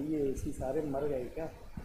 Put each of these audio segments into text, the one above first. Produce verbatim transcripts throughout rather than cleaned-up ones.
ये एसी सारे मर गए क्या?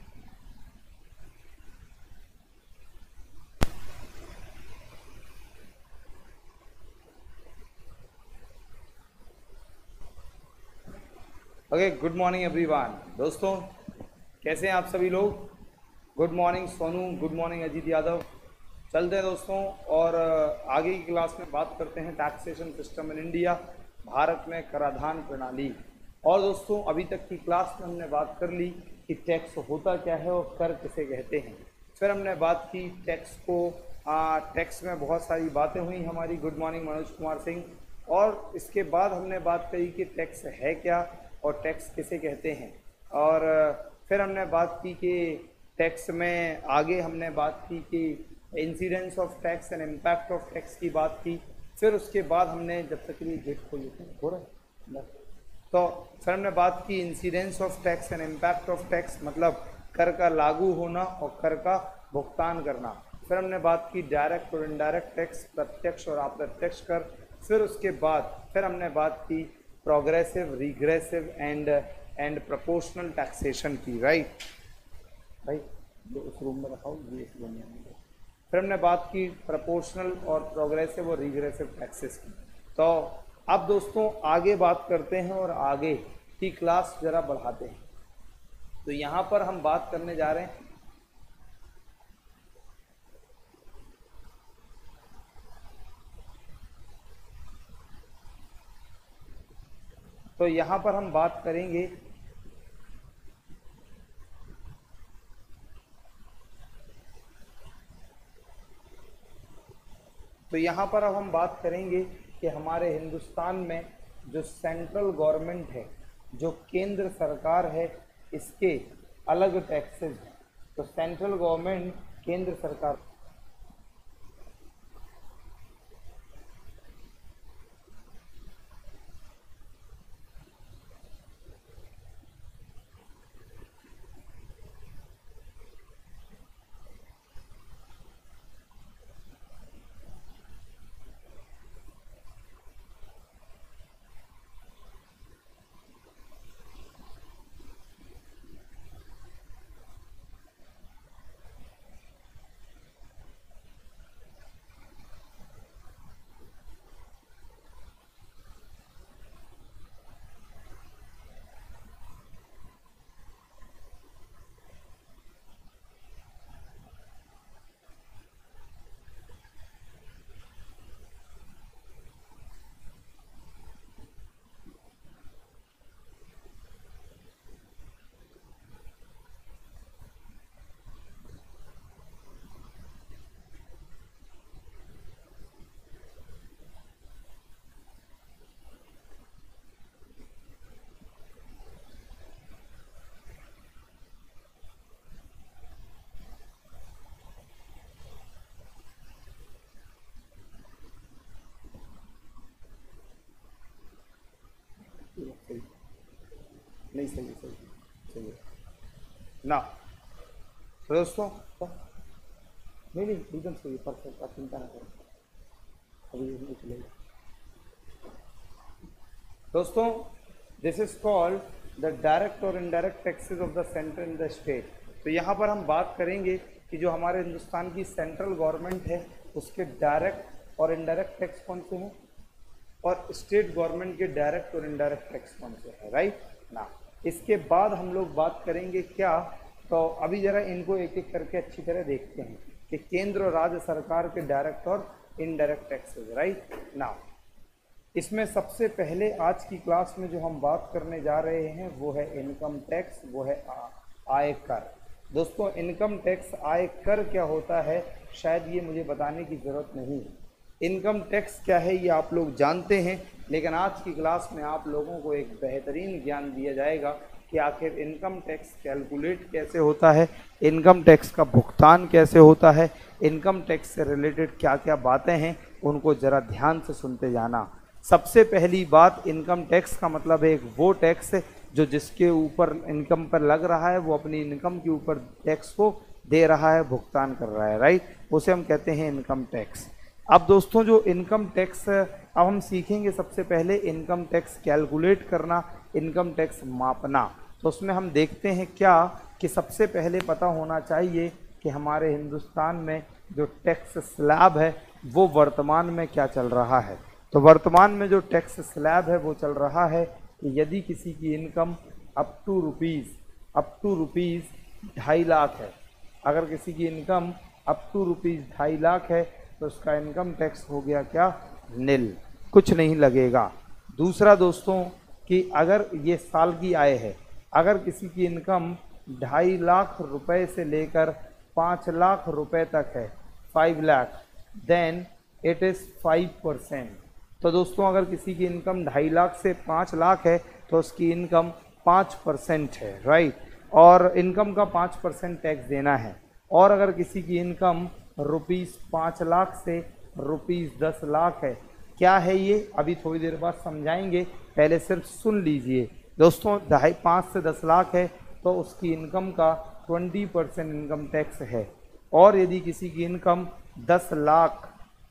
Okay, good morning everyone. दोस्तों कैसे हैं आप सभी लोग? Good morning Sonu, good morning Ajit Yadav. चलते हैं दोस्तों और आगे की क्लास में बात करते हैं taxation system in India, Bharat में कराधान प्रणाली। और दोस्तों अभी तक की क्लास में हमने बात कर ली कि टैक्स होता क्या है और कर किसे कहते हैं। फिर हमने बात की टैक्स को, टैक्स में बहुत सारी बातें हुई हमारी। Good morning Manoj Kumar Singh. और इसके बाद हमने बात करी कि टैक्स है क्या और टैक्स किसे कहते हैं। और फिर हमने बात की कि टैक्स में आगे हमने बात की कि incidence of tax and impact of tax की बात की। फिर उसके बाद हमने, जब तक के लिए गेट खोल लेते हैं हो रहा है, तो फिर हमने बात की incidence of tax and impact of tax, मतलब कर का लागू होना और कर का भुगतान करना। फिर हमने बात की डायरेक्ट और इनडायरेक्ट टैक्स, प्रत्यक्ष और अप्रत्यक्ष कर। फिर उसके बाद फिर हमने बात की progressive, regressive and and proportional taxation की। राइट भाई, जो उस रूम में रखा हो ये इस रूम में। फिर हमने बात की प्रोपोर्शनल और प्रोग्रेसिव और रिग्रेसिव टैक्सेस की। तो अब दोस्तों आगे बात करते हैं और आगे की क्लास जरा बढ़ाते हैं। तो यहाँ पर हम बात करने जा रहे हैं तो यहाँ पर हम बात करेंगे तो यहाँ पर अब हम बात करेंगे कि हमारे हिंदुस्तान में जो सेंट्रल गवर्नमेंट है, जो केंद्र सरकार है, इसके अलग टैक्सेस हैं। तो सेंट्रल गवर्नमेंट, केंद्र सरकार, नहीं सही सही सही है ना। तो दोस्तों नहीं नहीं एकदम सही, परफेक्ट, आप चिंता ना करें, अभी नहीं चलेगा। दोस्तों this is called the direct और indirect taxes of the centre in the state. तो यहाँ पर हम बात करेंगे कि जो हमारे हिंदुस्तान की सेंट्रल गवर्नमेंट है उसके डायरेक्ट और इनडायरेक्ट टैक्स कौन से हैं और स्टेट गवर्नमेंट के डायरेक्ट और इनडायरेक्ट टैक्स कौन से हैं। राइट ना। इसके बाद हम लोग बात करेंगे क्या, तो अभी जरा इनको एक एक करके अच्छी तरह देखते हैं कि केंद्र और राज्य सरकार के डायरेक्ट और इनडायरेक्ट टैक्सेस। राइट ना। इसमें सबसे पहले आज की क्लास में जो हम बात करने जा रहे हैं वो है इनकम टैक्स, वो है आयकर। दोस्तों इनकम टैक्स, आयकर क्या होता है शायद ये मुझे बताने की ज़रूरत नहीं है। इनकम टैक्स क्या है ये आप लोग जानते हैं, लेकिन आज की क्लास में आप लोगों को एक बेहतरीन ज्ञान दिया जाएगा कि आखिर इनकम टैक्स कैलकुलेट कैसे होता है, इनकम टैक्स का भुगतान कैसे होता है, इनकम टैक्स से रिलेटेड क्या क्या बातें हैं उनको ज़रा ध्यान से सुनते जाना। सबसे पहली बात, इनकम टैक्स का मतलब है एक वो टैक्स जो जिसके ऊपर इनकम पर लग रहा है वो अपनी इनकम के ऊपर टैक्स को दे रहा है, भुगतान कर रहा है। राइट, उसे हम कहते हैं इनकम टैक्स। अब दोस्तों जो इनकम टैक्स, अब हम सीखेंगे सबसे पहले इनकम टैक्स कैलकुलेट करना, इनकम टैक्स मापना। तो उसमें हम देखते हैं क्या कि सबसे पहले पता होना चाहिए कि हमारे हिंदुस्तान में जो टैक्स स्लैब है वो वर्तमान में क्या चल रहा है। तो वर्तमान में जो टैक्स स्लैब है वो चल रहा है कि यदि किसी की income up to rupees up to rupees ढाई लाख है, अगर किसी की इनकम अप टू रुपीज़ ढाई लाख है तो उसका इनकम टैक्स हो गया क्या, निल, कुछ नहीं लगेगा। दूसरा दोस्तों कि अगर ये साल की आय है, अगर किसी की इनकम ढाई लाख रुपए से लेकर पाँच लाख रुपए तक है, five lakh, then it is five percent. तो दोस्तों अगर किसी की इनकम ढाई लाख से पाँच लाख है तो उसकी इनकम पाँच परसेंट है, राइट, और इनकम का पाँच परसेंट टैक्स देना है। और अगर किसी की इनकम रुपीज़ पाँच लाख से रुपीज़ दस लाख है, क्या है ये अभी थोड़ी देर बाद समझाएंगे, पहले सिर्फ सुन लीजिए दोस्तों। ढाई पाँच से दस लाख है तो उसकी इनकम का ट्वेंटी परसेंट इनकम टैक्स है। और यदि किसी की इनकम दस लाख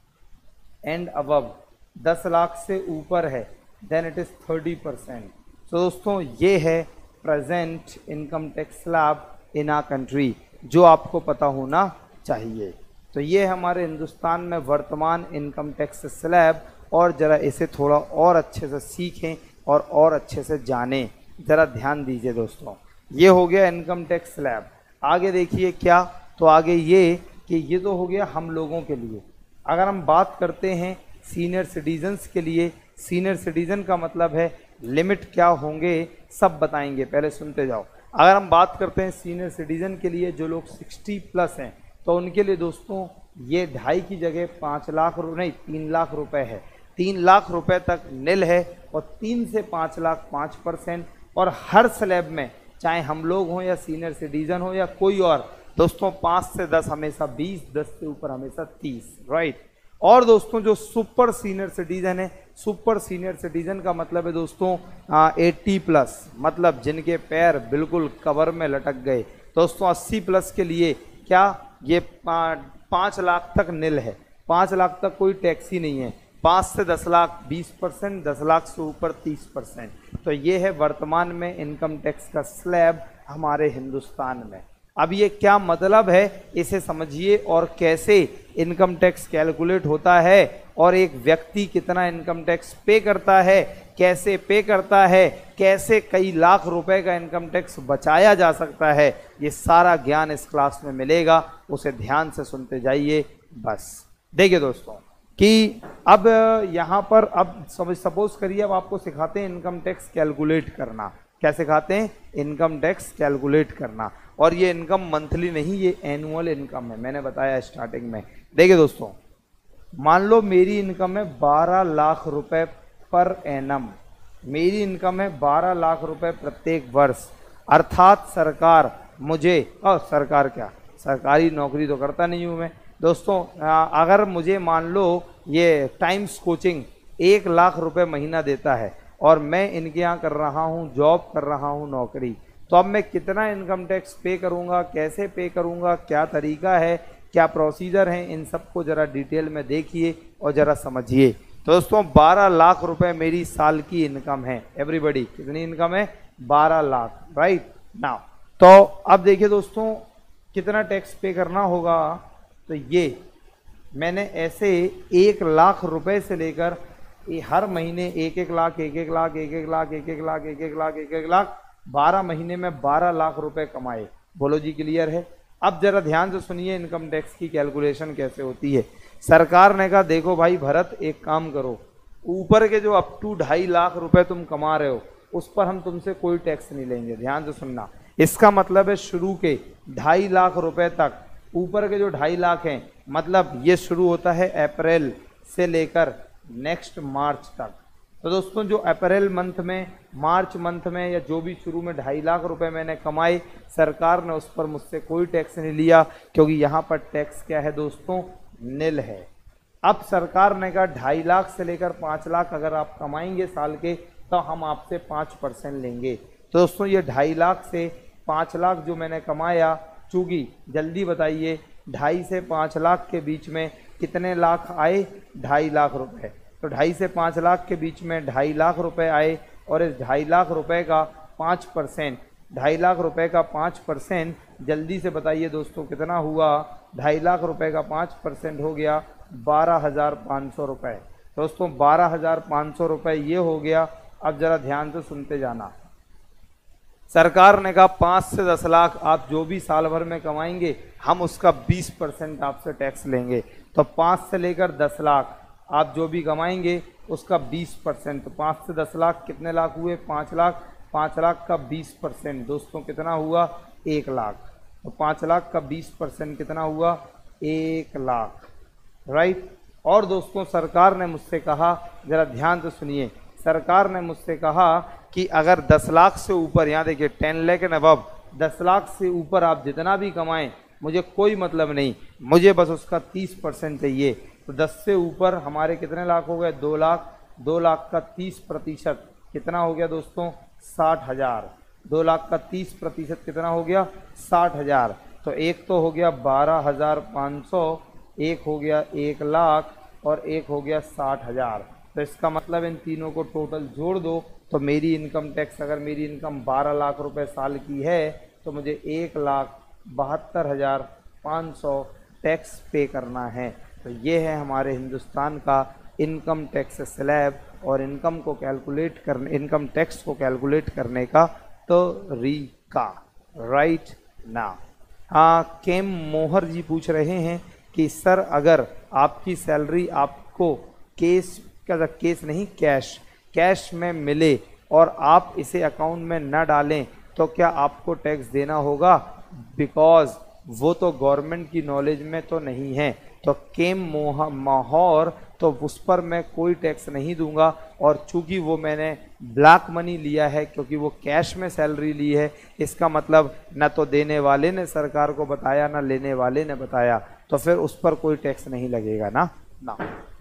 एंड अबव, दस लाख से ऊपर है, then it is thirty percent. तो दोस्तों ये है present income tax slab in uh country, जो आपको पता होना चाहिए। तो ये हमारे हिंदुस्तान में वर्तमान इनकम टैक्स स्लैब, और ज़रा इसे थोड़ा और अच्छे से सीखें और और अच्छे से जानें, ज़रा ध्यान दीजिए दोस्तों। ये हो गया इनकम टैक्स स्लैब। आगे देखिए क्या, तो आगे ये कि ये तो हो गया हम लोगों के लिए। अगर हम बात करते हैं सीनियर सिटीजन्स के लिए, सीनियर सिटीजन का मतलब है लिमिट क्या होंगे सब बताएंगे, पहले सुनते जाओ। अगर हम बात करते हैं सीनियर सिटीजन के लिए, जो लोग सिक्सटी प्लस हैं, तो उनके लिए दोस्तों ये ढाई की जगह पाँच लाख रुपये नहीं तीन लाख रुपए है, तीन लाख रुपए तक निल है, और तीन से पाँच लाख पाँच परसेंट। और हर स्लैब में चाहे हम लोग हों या सीनियर सिटीजन हो या कोई और, दोस्तों पाँच से दस हमेशा बीस, दस से ऊपर हमेशा तीस, राइट। और दोस्तों जो सुपर सीनियर सिटीजन है, सुपर सीनियर सिटीजन का मतलब है दोस्तों एट्टी प्लस, मतलब जिनके पैर बिल्कुल कवर में लटक गए। दोस्तों अस्सी प्लस के लिए क्या ये पाँच लाख तक निल है, पाँच लाख तक कोई टैक्स ही नहीं है। पाँच से दस लाख बीस परसेंट, दस लाख से ऊपर तीस परसेंट। तो ये है वर्तमान में इनकम टैक्स का स्लैब हमारे हिंदुस्तान में। अब ये क्या मतलब है इसे समझिए, और कैसे इनकम टैक्स कैलकुलेट होता है, और एक व्यक्ति कितना इनकम टैक्स पे करता है, कैसे पे करता है, कैसे कई लाख रुपए का इनकम टैक्स बचाया जा सकता है, ये सारा ज्ञान इस क्लास में मिलेगा। उसे ध्यान से सुनते जाइए बस। देखिए दोस्तों कि अब यहाँ पर अब सपोज करिए अब आपको सिखाते हैं इनकम टैक्स कैलकुलेट करना। क्या सिखाते हैं? इनकम टैक्स कैलकुलेट करना। और ये इनकम मंथली नहीं, ये एनुअल इनकम है, मैंने बताया स्टार्टिंग में। देखिए दोस्तों, मान लो मेरी इनकम है बारह लाख रुपए पर एनम, मेरी इनकम है बारह लाख रुपए प्रत्येक वर्ष, अर्थात सरकार मुझे, और सरकार क्या, सरकारी नौकरी तो करता नहीं हूँ मैं दोस्तों, अगर मुझे मान लो ये टाइम्स कोचिंग एक लाख रुपए महीना देता है और मैं इनके यहाँ कर रहा हूँ जॉब, कर रहा हूँ नौकरी, तो अब मैं कितना इनकम टैक्स पे करूँगा, कैसे पे करूँगा, क्या तरीका है, क्या प्रोसीजर है, इन सबको ज़रा डिटेल में देखिए और ज़रा समझिए। तो दोस्तों बारह लाख रुपए मेरी साल की इनकम है। एवरीबॉडी कितनी इनकम है? बारह लाख, राइट नाउ। तो अब देखिए दोस्तों कितना टैक्स पे करना होगा। तो ये मैंने ऐसे एक लाख रुपए से लेकर हर महीने एक एक लाख एक एक लाख एक एक लाख एक एक लाख एक एक लाख एक एक लाख बारह महीने में बारह लाख रुपए कमाए। बोलो जी क्लियर है? अब जरा ध्यान से सुनिए इनकम टैक्स की कैलकुलेशन कैसे होती है। सरकार ने कहा देखो भाई भरत एक काम करो, ऊपर के जो अप टू ढाई लाख रुपए तुम कमा रहे हो उस पर हम तुमसे कोई टैक्स नहीं लेंगे। ध्यान से सुनना, इसका मतलब है शुरू के ढाई लाख रुपए तक, ऊपर के जो ढाई लाख हैं, मतलब ये शुरू होता है अप्रैल से लेकर नेक्स्ट मार्च तक। तो दोस्तों जो अप्रैल मंथ में, मार्च मंथ में, या जो भी शुरू में ढाई लाख रुपए मैंने कमाए, सरकार ने उस पर मुझसे कोई टैक्स नहीं लिया, क्योंकि यहाँ पर टैक्स क्या है दोस्तों? निल है। अब सरकार ने कहा ढाई लाख से लेकर पाँच लाख अगर आप कमाएंगे साल के तो हम आपसे पाँच परसेंट लेंगे। तो दोस्तों ये ढाई लाख से पाँच लाख जो मैंने कमाया, चूँकि जल्दी बताइए ढाई से पाँच लाख के बीच में कितने लाख आए? ढाई लाख रुपए। तो ढाई से पाँच लाख के बीच में ढाई लाख रुपए आए, और इस ढाई लाख रुपए का पाँच परसेंट ढाई लाख रुपए का पाँच परसेंट, जल्दी से बताइए दोस्तों कितना हुआ? ढाई लाख रुपए का पाँच परसेंट हो गया बारह हजार पाँच सौ रुपये। दोस्तों बारह हजार पाँच सौ रुपये ये हो गया। अब जरा ध्यान से सुनते जाना। सरकार ने कहा पाँच से दस लाख आप जो भी साल भर में कमाएंगे हम उसका बीस परसेंट आपसे टैक्स लेंगे। तो पाँच से लेकर दस लाख आप जो भी कमाएंगे उसका बीस परसेंट। तो पाँच से दस लाख कितने लाख हुए? पाँच लाख। पाँच लाख का बीस परसेंट दोस्तों कितना हुआ? एक लाख। तो पाँच लाख का बीस परसेंट कितना हुआ? एक लाख, राइट। और दोस्तों सरकार ने मुझसे कहा, ज़रा ध्यान से सुनिए, सरकार ने मुझसे कहा कि अगर दस लाख से ऊपर, यहाँ देखिए टेन लाख एंड अबव, दस लाख से ऊपर आप जितना भी कमाएं मुझे कोई मतलब नहीं, मुझे बस उसका तीस परसेंट चाहिए। तो दस से ऊपर हमारे कितने लाख हो गए? दो लाख। दो लाख का तीस प्रतिशत कितना हो गया दोस्तों? साठ हजार। दो लाख का तीस प्रतिशत कितना हो गया? साठ हजार। तो एक तो हो गया बारह हजार पाँच सौ, एक हो गया एक लाख और एक हो गया साठ हजार। तो इसका मतलब इन तीनों को टोटल जोड़ दो तो मेरी इनकम टैक्स, अगर मेरी इनकम बारह लाख रुपए साल की है तो मुझे एक लाख बहत्तर हजार पाँच सौ टैक्स पे करना है। तो ये है हमारे हिंदुस्तान का इनकम टैक्स स्लैब और इनकम को कैलकुलेट करने, इनकम टैक्स को कैलकुलेट करने का तरीका, राइट ना। हाँ, केम मोहर जी पूछ रहे हैं कि सर अगर आपकी सैलरी आपको केस का केस नहीं कैश कैश में मिले और आप इसे अकाउंट में न डालें तो क्या आपको टैक्स देना होगा? बिकॉज वो तो गवर्नमेंट की नॉलेज में तो नहीं है। तो केम मोह माहौर तो उस पर मैं कोई टैक्स नहीं दूंगा। और चूंकि वो मैंने ब्लैक मनी लिया है, क्योंकि वो कैश में सैलरी ली है, इसका मतलब न तो देने वाले ने सरकार को बताया न लेने वाले ने बताया, तो फिर उस पर कोई टैक्स नहीं लगेगा ना ना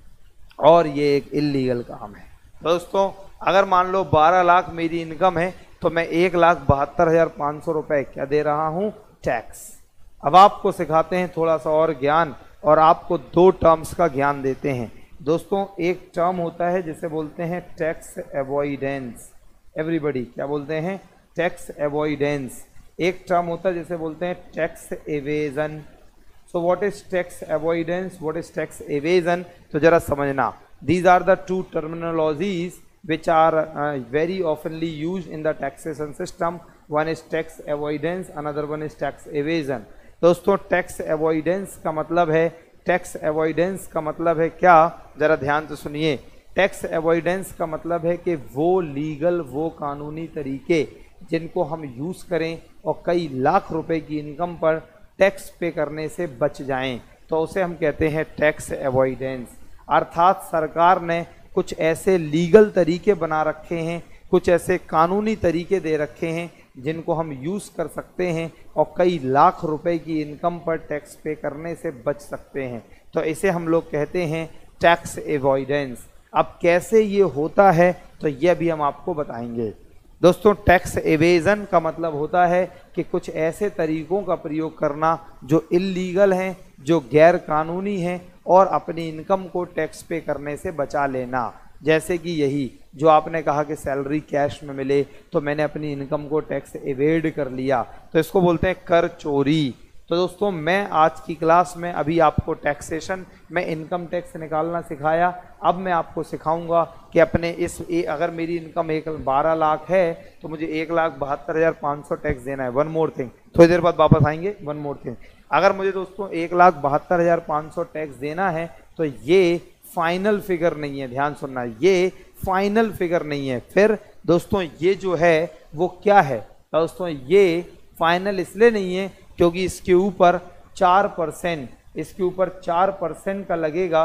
और ये एक इल्लीगल काम है। दोस्तों अगर मान लो बारह लाख मेरी इनकम है तो मैं एक लाख बहत्तर हजार पाँच सौ रुपये क्या दे रहा हूँ? टैक्स। अब आपको सिखाते हैं थोड़ा सा और ज्ञान, और आपको दो टर्म्स का ज्ञान देते हैं। दोस्तों एक टर्म होता है जिसे बोलते हैं टैक्स अवॉइडेंस। एवरीबॉडी क्या बोलते हैं? Tax avoidance. एक टर्म होता है जिसे बोलते हैं tax evasion. So what is tax avoidance, what is tax evasion? तो जरा समझना, these are the two terminologies which are uh, very oftenly used in the taxation system. One is tax avoidance, another one is tax evasion. दोस्तों tax avoidance का मतलब है, tax avoidance का मतलब है क्या? जरा ध्यान से सुनिए। टैक्स अवॉइडेंस का मतलब है कि वो लीगल, वो कानूनी तरीके जिनको हम यूज़ करें और कई लाख रुपए की इनकम पर टैक्स पे करने से बच जाएं, तो उसे हम कहते हैं टैक्स अवॉइडेंस। अर्थात सरकार ने कुछ ऐसे लीगल तरीके बना रखे हैं, कुछ ऐसे कानूनी तरीके दे रखे हैं जिनको हम यूज़ कर सकते हैं और कई लाख रुपए की इनकम पर टैक्स पे करने से बच सकते हैं। तो इसे हम लोग कहते हैं टैक्स एवॉइडेंस। अब कैसे ये होता है तो ये भी हम आपको बताएंगे। दोस्तों टैक्स एवेजन का मतलब होता है कि कुछ ऐसे तरीकों का प्रयोग करना जो इल्लीगल हैं, जो गैर कानूनी हैं, और अपनी इनकम को टैक्स पे करने से बचा लेना। जैसे कि यही जो आपने कहा कि सैलरी कैश में मिले तो मैंने अपनी इनकम को टैक्स एवेड कर लिया, तो इसको बोलते हैं कर चोरी। तो दोस्तों मैं आज की क्लास में अभी आपको टैक्सेशन में इनकम टैक्स निकालना सिखाया। अब मैं आपको सिखाऊंगा कि अपने इस ए, अगर मेरी इनकम एक बारह लाख है तो मुझे एक लाख बहत्तर हज़ार पाँच सौ टैक्स देना है। वन मोर थिंग, थोड़ी देर बाद वापस आएंगे। वन मोर थिंग, अगर मुझे दोस्तों एक लाख बहत्तर हज़ार पाँच सौ टैक्स देना है तो ये फाइनल फिगर नहीं है, ध्यान सुनना, ये फाइनल फिगर नहीं है। फिर दोस्तों ये जो है वो क्या है? दोस्तों ये फाइनल इसलिए नहीं है क्योंकि इसके ऊपर चार परसेंट इसके ऊपर चार परसेंट का लगेगा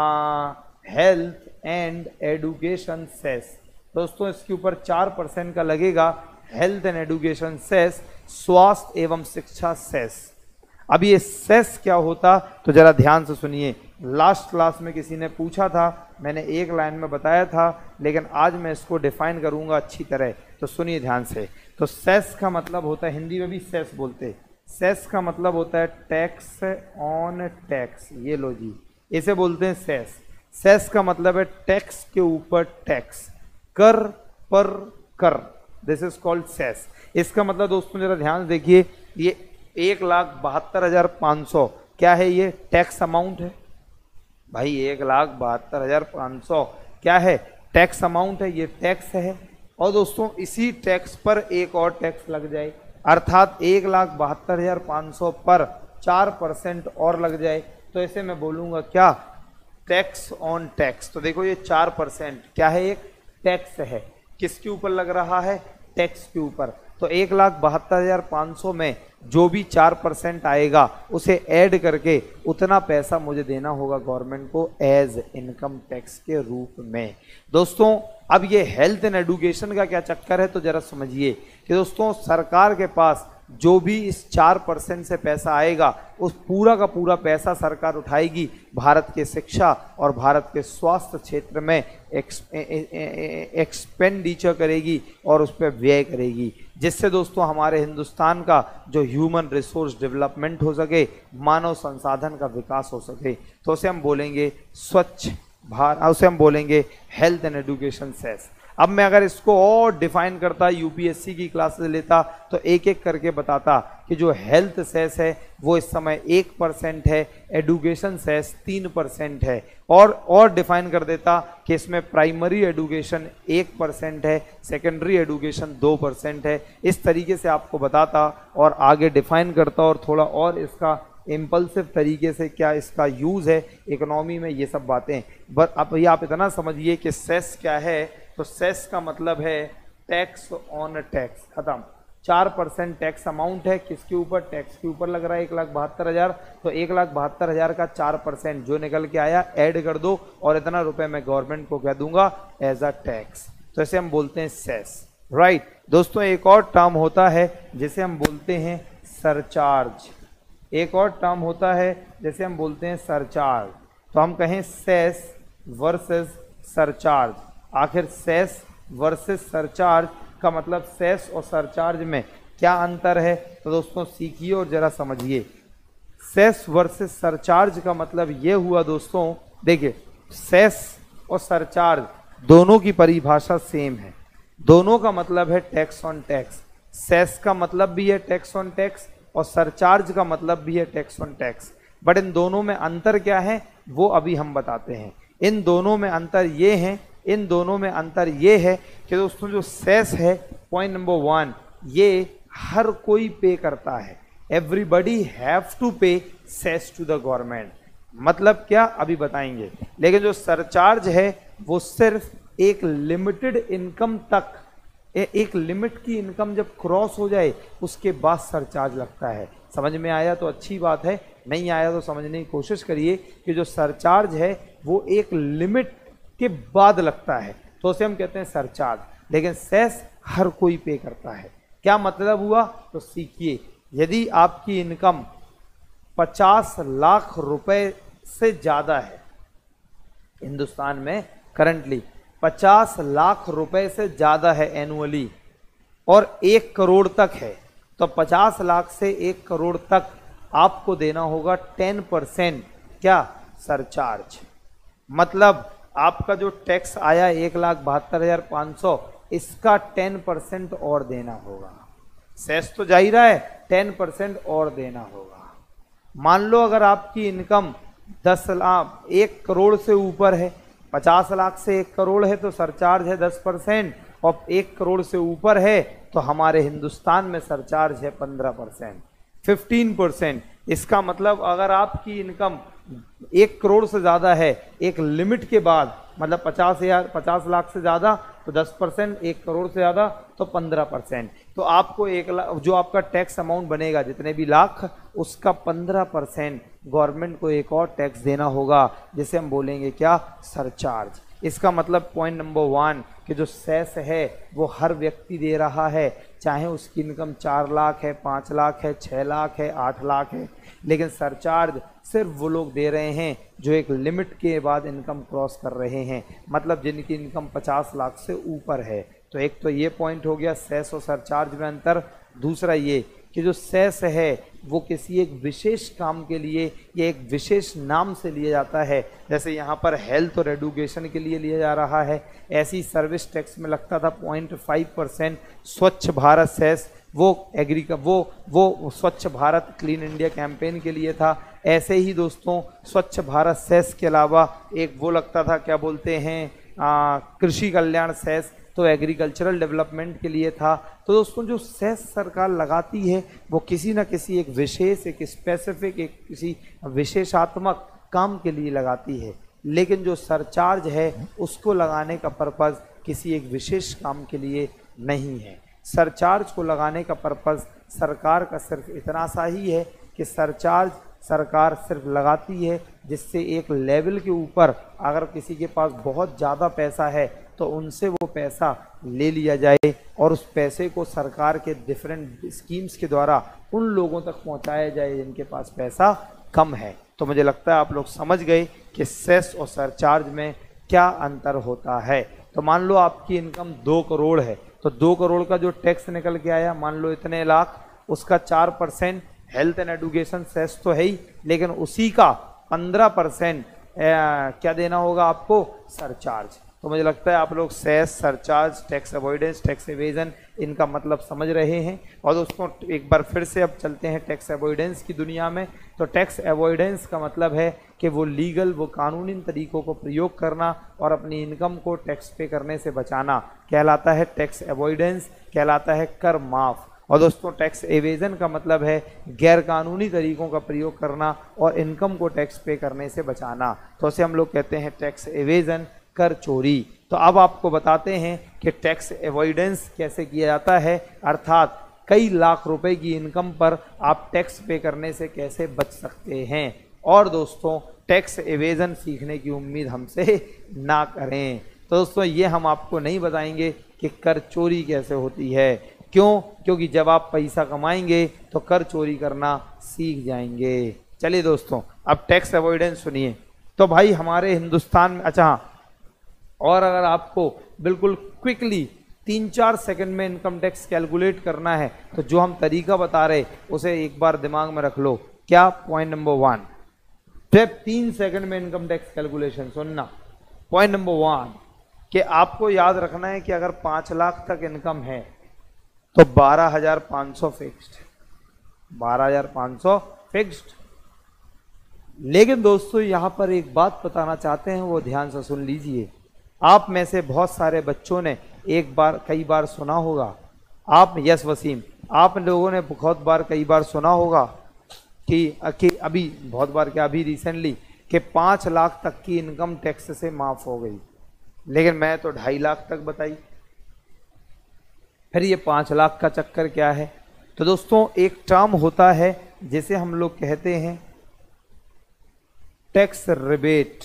हेल्थ एंड एडुकेशन सेस। दोस्तों इसके ऊपर चार परसेंट का लगेगा हेल्थ एंड एडुकेशन सेस, स्वास्थ्य एवं शिक्षा सेस। अब ये सेस क्या होता तो जरा ध्यान से सुनिए। लास्ट क्लास में किसी ने पूछा था, मैंने एक लाइन में बताया था, लेकिन आज मैं इसको डिफाइन करूंगा अच्छी तरह, तो सुनिए ध्यान से। तो सेस का मतलब होता है, हिंदी में भी सेस बोलते हैं, सेस का मतलब होता है टैक्स ऑन टैक्स। ये लो जी, इसे बोलते हैं सेस। सेस का मतलब है टैक्स के ऊपर टैक्स, कर पर कर। This is called cess. इसका मतलब दोस्तों जरा ध्यान से देखिए, ये एक लाख बहत्तर हजार पाँच सौ क्या है, ये टैक्स अमाउंट है भाई। एक लाख बहत्तर हजार पाँच सौ क्या है, टैक्स अमाउंट है, ये टैक्स है। और दोस्तों इसी टैक्स पर एक और टैक्स लग जाए, अर्थात एक लाख बहत्तर हजार पाँच सौ पर चार परसेंट और लग जाए, तो ऐसे मैं बोलूँगा क्या, टैक्स ऑन टैक्स। तो देखो ये चार परसेंट क्या है, एक टैक्स है, किसके ऊपर लग रहा है, टैक्स के ऊपर। तो एक लाख बहत्तर हजार पाँच सौ में जो भी चार परसेंट आएगा उसे ऐड करके उतना पैसा मुझे देना होगा गवर्नमेंट को एज इनकम टैक्स के रूप में। दोस्तों अब ये हेल्थ एंड एडुकेशन का क्या चक्कर है, तो जरा समझिए कि दोस्तों सरकार के पास जो भी इस चार परसेंट से पैसा आएगा उस पूरा का पूरा पैसा सरकार उठाएगी, भारत के शिक्षा और भारत के स्वास्थ्य क्षेत्र में एक्सपेंडिचर करेगी और उस पर व्यय करेगी, जिससे दोस्तों हमारे हिंदुस्तान का जो ह्यूमन रिसोर्स डेवलपमेंट हो सके, मानव संसाधन का विकास हो सके। तो उसे हम बोलेंगे स्वच्छ भारत, उसे हम बोलेंगे हेल्थ एंड एजुकेशन सेस। अब मैं अगर इसको और डिफाइन करता, यूपीएससी की क्लासेस लेता, तो एक एक करके बताता कि जो हेल्थ सेस है वो इस समय एक परसेंट है, एडुकेशन सेस तीन परसेंट है, और और डिफाइन कर देता कि इसमें प्राइमरी एडुकेशन एक परसेंट है, सेकेंडरी एडुकेशन दो परसेंट है। इस तरीके से आपको बताता और आगे डिफाइन करता और थोड़ा और इसका इम्पल्सिव तरीके से क्या इसका यूज़ है इकोनॉमी में, ये सब बातें। बट अब ये आप इतना समझिए कि सेस क्या है, तो सेस का मतलब है टैक्स ऑन टैक्स, खत्म। चार परसेंट टैक्स अमाउंट है, किसके ऊपर, टैक्स के ऊपर लग रहा है एक लाख बहत्तर हजार, तो एक लाख बहत्तर हजार का चार परसेंट जो निकल के आया ऐड कर दो और इतना रुपए मैं गवर्नमेंट को कह दूंगा एज अ टैक्स। तो ऐसे हम बोलते हैं सेस, राइट। दोस्तों एक और टर्म होता है जिसे हम बोलते हैं सरचार्ज, एक और टर्म होता है जैसे हम बोलते हैं सरचार्ज। तो हम कहें सेस वर्सेस सरचार्ज, आखिर सेस वर्सेस सरचार्ज का मतलब सेस और सरचार्ज में क्या अंतर है, तो दोस्तों सीखिए और जरा समझिए। सेस वर्सेस सरचार्ज का मतलब ये हुआ दोस्तों, देखिए सेस और सरचार्ज दोनों की परिभाषा सेम है, दोनों का मतलब है टैक्स ऑन टैक्स। सेस का मतलब भी है टैक्स ऑन टैक्स और सरचार्ज का मतलब भी है टैक्स ऑन टैक्स, बट इन दोनों में अंतर क्या है वो अभी हम बताते हैं। इन दोनों में अंतर ये है इन दोनों में अंतर ये है कि दोस्तों जो सेस है, पॉइंट नंबर वन, ये हर कोई पे करता है, everybody have to pay cess to the government. मतलब क्या अभी बताएंगे, लेकिन जो सरचार्ज है वो सिर्फ एक लिमिटेड इनकम तक, ए, एक लिमिट की इनकम जब क्रॉस हो जाए उसके बाद सरचार्ज लगता है। समझ में आया तो अच्छी बात है, नहीं आया तो समझने की कोशिश करिए कि जो सरचार्ज है वो एक लिमिट के बाद लगता है, तो उसे हम कहते हैं सरचार्ज, लेकिन सेस हर कोई पे करता है। क्या मतलब हुआ, तो सीखिए। यदि आपकी इनकम पचास लाख रुपए से ज्यादा है, हिंदुस्तान में करंटली पचास लाख रुपए से ज्यादा है एनुअली, और एक करोड़ तक है, तो पचास लाख से एक करोड़ तक आपको देना होगा टेन परसेंट क्या, सरचार्ज। मतलब आपका जो टैक्स आया एक लाख बहत्तर हजार पाँच सौ, इसका टेन परसेंट और देना होगा। सेस तो जा ही रहा है, टेन परसेंट और देना होगा। मान लो अगर आपकी इनकम दस लाख एक करोड़ से ऊपर है, पचास लाख से एक करोड़ है तो सरचार्ज है दस परसेंट, और एक करोड़ से ऊपर है तो हमारे हिंदुस्तान में सरचार्ज है पंद्रह परसेंट, फिफ्टीन परसेंट। इसका मतलब अगर आपकी इनकम एक करोड़ से ज़्यादा है, एक लिमिट के बाद, मतलब पचास हजार पचास लाख से ज़्यादा तो दस परसेंट, एक करोड़ से ज़्यादा तो पंद्रह परसेंट, तो आपको एक लाख जो आपका टैक्स अमाउंट बनेगा जितने भी लाख, उसका पंद्रह परसेंट गवर्नमेंट को एक और टैक्स देना होगा, जिसे हम बोलेंगे क्या, सरचार्ज। इसका मतलब पॉइंट नंबर वन कि जो सेस है वो हर व्यक्ति दे रहा है, चाहे उसकी इनकम चार लाख है, पाँच लाख है, छः लाख है, आठ लाख है, लेकिन सरचार्ज सिर्फ वो लोग दे रहे हैं जो एक लिमिट के बाद इनकम क्रॉस कर रहे हैं, मतलब जिनकी इनकम पचास लाख से ऊपर है। तो एक तो ये पॉइंट हो गया सेस और सरचार्ज में अंतर। दूसरा ये कि जो सेस है वो किसी एक विशेष काम के लिए या एक विशेष नाम से लिया जाता है। जैसे यहाँ पर हेल्थ और एडुकेशन के लिए लिया जा रहा है, ऐसी सर्विस टैक्स में लगता था पॉइंट फाइव परसेंट। स्वच्छ भारत सेस वो एग्रीक वो वो स्वच्छ भारत क्लीन इंडिया कैंपेन के लिए था। ऐसे ही दोस्तों स्वच्छ भारत सेस के अलावा एक वो लगता था, क्या बोलते हैं, आ, कृषि कल्याण सेस, तो एग्रीकल्चरल डेवलपमेंट के लिए था। तो दोस्तों जो सेस सरकार लगाती है वो किसी न किसी एक विशेष, एक स्पेसिफिक, एक किसी विशेषात्मक काम के लिए लगाती है। लेकिन जो सरचार्ज है उसको लगाने का पर्पज़ किसी एक विशेष काम के लिए नहीं है। सरचार्ज को लगाने का पर्पज़ सरकार का सिर्फ इतना सा ही है कि सरचार्ज सरकार सिर्फ लगाती है जिससे एक लेवल के ऊपर अगर किसी के पास बहुत ज़्यादा पैसा है तो उनसे वो पैसा ले लिया जाए और उस पैसे को सरकार के डिफरेंट स्कीम्स के द्वारा उन लोगों तक पहुंचाया जाए जिनके पास पैसा कम है। तो मुझे लगता है आप लोग समझ गए कि सेस और सरचार्ज में क्या अंतर होता है। तो मान लो आपकी इनकम दो करोड़ है, तो दो करोड़ का जो टैक्स निकल के आया, मान लो इतने लाख, उसका चार percent health and education cess तो है ही, लेकिन उसी का पंद्रह परसेंट क्या देना होगा आपको, सरचार्ज। तो मुझे लगता है आप लोग cess, surcharge, tax avoidance, tax evasion, इनका मतलब समझ रहे हैं। और दोस्तों एक बार फिर से अब चलते हैं टैक्स अवॉइडेंस की दुनिया में। तो टैक्स अवॉइडेंस का मतलब है कि वो लीगल, वो कानूनी तरीकों को प्रयोग करना और अपनी इनकम को टैक्स पे करने से बचाना कहलाता है टैक्स अवॉइडेंस, कहलाता है कर माफ़। और दोस्तों टैक्स एवेजन का मतलब है गैर कानूनी तरीकों का प्रयोग करना और इनकम को टैक्स पे करने से बचाना। तो उसे हम लोग कहते हैं टैक्स एवेजन, कर चोरी। तो अब आपको बताते हैं कि टैक्स अवॉइडेंस कैसे किया जाता है, अर्थात कई लाख रुपए की इनकम पर आप टैक्स पे करने से कैसे बच सकते हैं। और दोस्तों टैक्स एवेजन सीखने की उम्मीद हमसे ना करें। तो दोस्तों ये हम आपको नहीं बताएंगे कि कर चोरी कैसे होती है। क्यों? क्योंकि जब आप पैसा कमाएंगे तो कर चोरी करना सीख जाएंगे। चलिए दोस्तों अब टैक्स अवॉइडेंस सुनिए। तो भाई हमारे हिंदुस्तान में, अच्छा हाँ, और अगर आपको बिल्कुल क्विकली तीन चार सेकंड में इनकम टैक्स कैलकुलेट करना है तो जो हम तरीका बता रहे उसे एक बार दिमाग में रख लो। क्या? पॉइंट नंबर वन, जब तीन सेकंड में इनकम टैक्स कैलकुलेशन सुनना। पॉइंट नंबर वन कि आपको याद रखना है कि अगर पाँच लाख तक इनकम है तो बारह हजार पाँच सौ फिक्स्ड, बारह हजार पाँच सौ फिक्स्ड। लेकिन दोस्तों यहां पर एक बात बताना चाहते हैं, वो ध्यान से सुन लीजिए। आप में से बहुत सारे बच्चों ने एक बार कई बार सुना होगा, आप यस वसीम, आप लोगों ने बहुत बार कई बार सुना होगा कि, कि अभी बहुत बार क्या अभी रिसेंटली कि पाँच लाख तक की इनकम टैक्स से माफ़ हो गई, लेकिन मैं तो ढाई लाख तक बताई। फिर ये पाँच लाख का चक्कर क्या है? तो दोस्तों एक टर्म होता है जिसे हम लोग कहते हैं टैक्स रिबेट।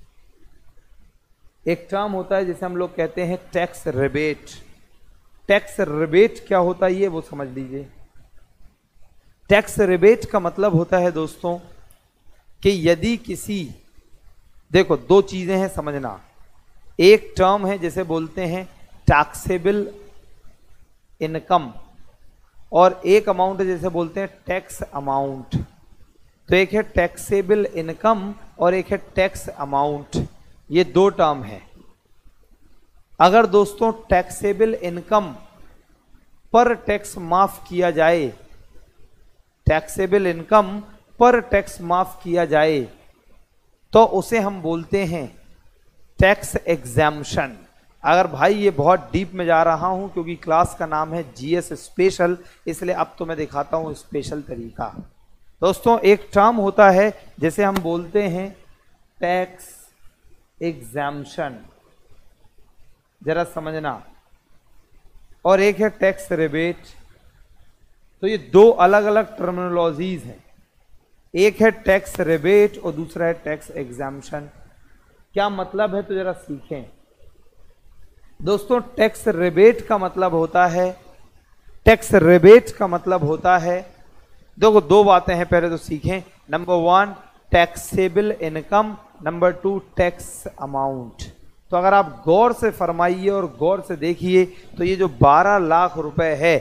एक टर्म होता है जिसे हम लोग कहते हैं टैक्स रिबेट। टैक्स रिबेट क्या होता है ये वो समझ लीजिए। टैक्स रिबेट का मतलब होता है दोस्तों कि यदि किसी, देखो दो चीजें हैं समझना, एक टर्म है जिसे बोलते हैं टैक्सेबल इनकम और एक अमाउंट है जिसे बोलते हैं टैक्स अमाउंट। तो एक है टैक्सेबल इनकम और एक है टैक्स अमाउंट, ये दो टर्म है। अगर दोस्तों टैक्सेबल इनकम पर टैक्स माफ किया जाए, टैक्सेबल इनकम पर टैक्स माफ किया जाए तो उसे हम बोलते हैं टैक्स एग्जैम्पशन। अगर भाई ये बहुत डीप में जा रहा हूं क्योंकि क्लास का नाम है जीएस स्पेशल, इसलिए अब तो मैं दिखाता हूं स्पेशल तरीका। दोस्तों एक टर्म होता है जिसे हम बोलते हैं टैक्स एग्जैम्पशन, जरा समझना, और एक है टैक्स रिबेट। तो ये दो अलग अलग टर्मिनोलॉजीज हैं, एक है टैक्स रिबेट और दूसरा है टैक्स एग्जैम्पशन। क्या मतलब है तो जरा सीखें। दोस्तों टैक्स रिबेट का मतलब होता है, टैक्स रिबेट का मतलब होता है, देखो दो बातें हैं, पहले तो सीखें। Number one taxable income, number two tax amount. तो अगर आप गौर से फरमाइए और गौर से देखिए तो ये जो बारह लाख रुपए है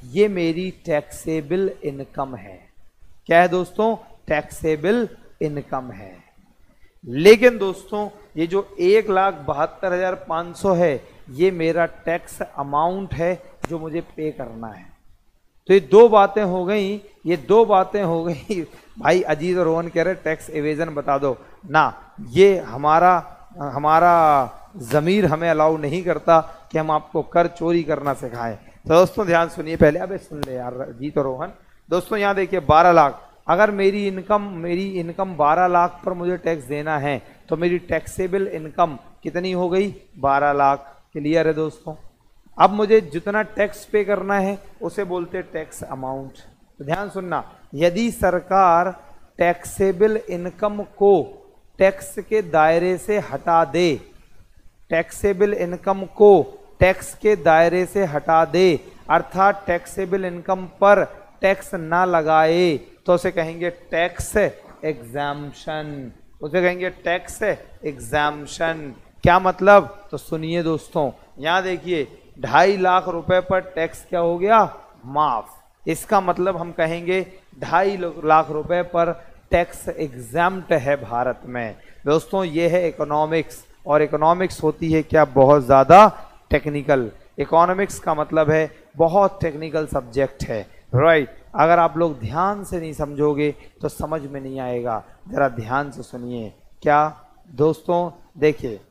ये मेरी टैक्सेबल इनकम है। क्या है दोस्तों? टैक्सेबल इनकम है। लेकिन दोस्तों ये जो एक लाख बहत्तर हजार पाँच सौ है ये मेरा टैक्स अमाउंट है जो मुझे पे करना है। तो ये दो बातें हो गई, ये दो बातें हो गई। भाई अजीत और रोहन कह रहे टैक्स एवेजन बता दो ना, ये हमारा हमारा ज़मीर हमें अलाउ नहीं करता कि हम आपको कर चोरी करना सिखाएं। तो दोस्तों ध्यान सुनिए पहले, अबे सुन ले यार अजीत और रोहन। दोस्तों यहाँ देखिए बारह लाख, अगर मेरी इनकम मेरी इनकम बारह लाख पर मुझे टैक्स देना है तो मेरी टैक्सेबल इनकम कितनी हो गई? बारह लाख। क्लियर है दोस्तों? अब मुझे जितना टैक्स पे करना है उसे बोलते हैं टैक्स अमाउंट। तो ध्यान सुनना, यदि सरकार टैक्सेबल इनकम को टैक्स के दायरे से हटा दे, टैक्सेबल इनकम को टैक्स के दायरे से हटा दे, अर्थात टैक्सेबल इनकम पर टैक्स ना लगाए, तो उसे कहेंगे टैक्स एग्जाम्पशन। उसे कहेंगे टैक्स एग्जाम्पशन। क्या मतलब? तो सुनिए दोस्तों, यहां देखिए ढाई लाख रुपए पर टैक्स क्या हो गया? माफ। इसका मतलब हम कहेंगे ढाई लाख रुपए पर टैक्स एग्जाम्प्ट है भारत में। दोस्तों ये है इकोनॉमिक्स, और इकोनॉमिक्स होती है क्या? बहुत ज़्यादा टेक्निकल। इकोनॉमिक्स का मतलब है बहुत टेक्निकल सब्जेक्ट है, राइट। अगर आप लोग ध्यान से नहीं समझोगे तो समझ में नहीं आएगा। ज़रा ध्यान से सुनिए। क्या दोस्तों? देखिए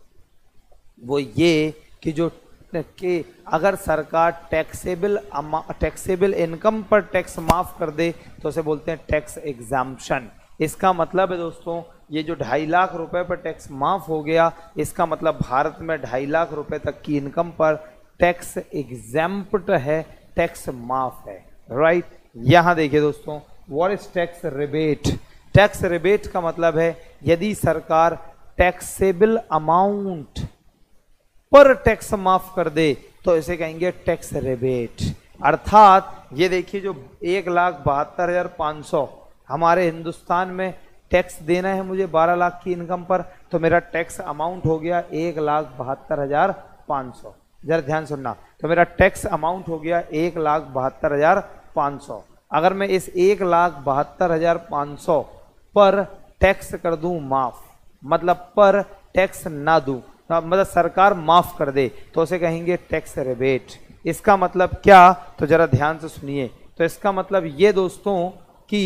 वो ये कि जो कि अगर सरकार टैक्सेबल टैक्सेबल इनकम पर टैक्स माफ कर दे तो उसे बोलते हैं टैक्स एग्जाम्पशन। इसका मतलब है दोस्तों ये जो ढाई लाख रुपए पर टैक्स माफ हो गया, इसका मतलब भारत में ढाई लाख रुपए तक की इनकम पर टैक्स एग्जाम्प्ट है, टैक्स माफ है, राइट। यहां देखिए दोस्तों, what is tax rebate? Tax rebate का मतलब है यदि सरकार टैक्सेबल अमाउंट पर टैक्स माफ कर दे तो इसे कहेंगे टैक्स रिबेट। अर्थात ये देखिए जो एक लाख बहत्तर हजार पाँच सौ हमारे हिंदुस्तान में टैक्स देना है मुझे बारह लाख की इनकम पर, तो मेरा टैक्स अमाउंट हो गया एक लाख बहत्तर हजार पाँच सौ। जरा ध्यान सुनना, तो मेरा टैक्स अमाउंट हो गया एक लाख बहत्तर हजार पाँच सौ। अगर मैं इस एक लाख बहत्तर हजार पाँच सौ पर टैक्स कर दूं माफ, मतलब पर टैक्स ना दूं, मतलब सरकार माफ कर दे, तो उसे कहेंगे टैक्स रिबेट। इसका मतलब क्या? तो जरा ध्यान से सुनिए। तो इसका मतलब ये दोस्तों कि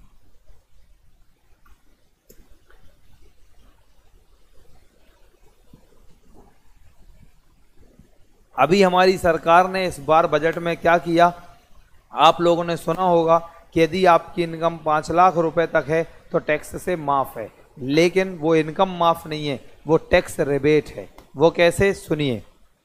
अभी हमारी सरकार ने इस बार बजट में क्या किया? आप लोगों ने सुना होगा कि यदि आपकी इनकम पाँच लाख रुपए तक है तो टैक्स से माफ है, लेकिन वो इनकम माफ नहीं है, वो टैक्स रिबेट है। वो कैसे? सुनिए।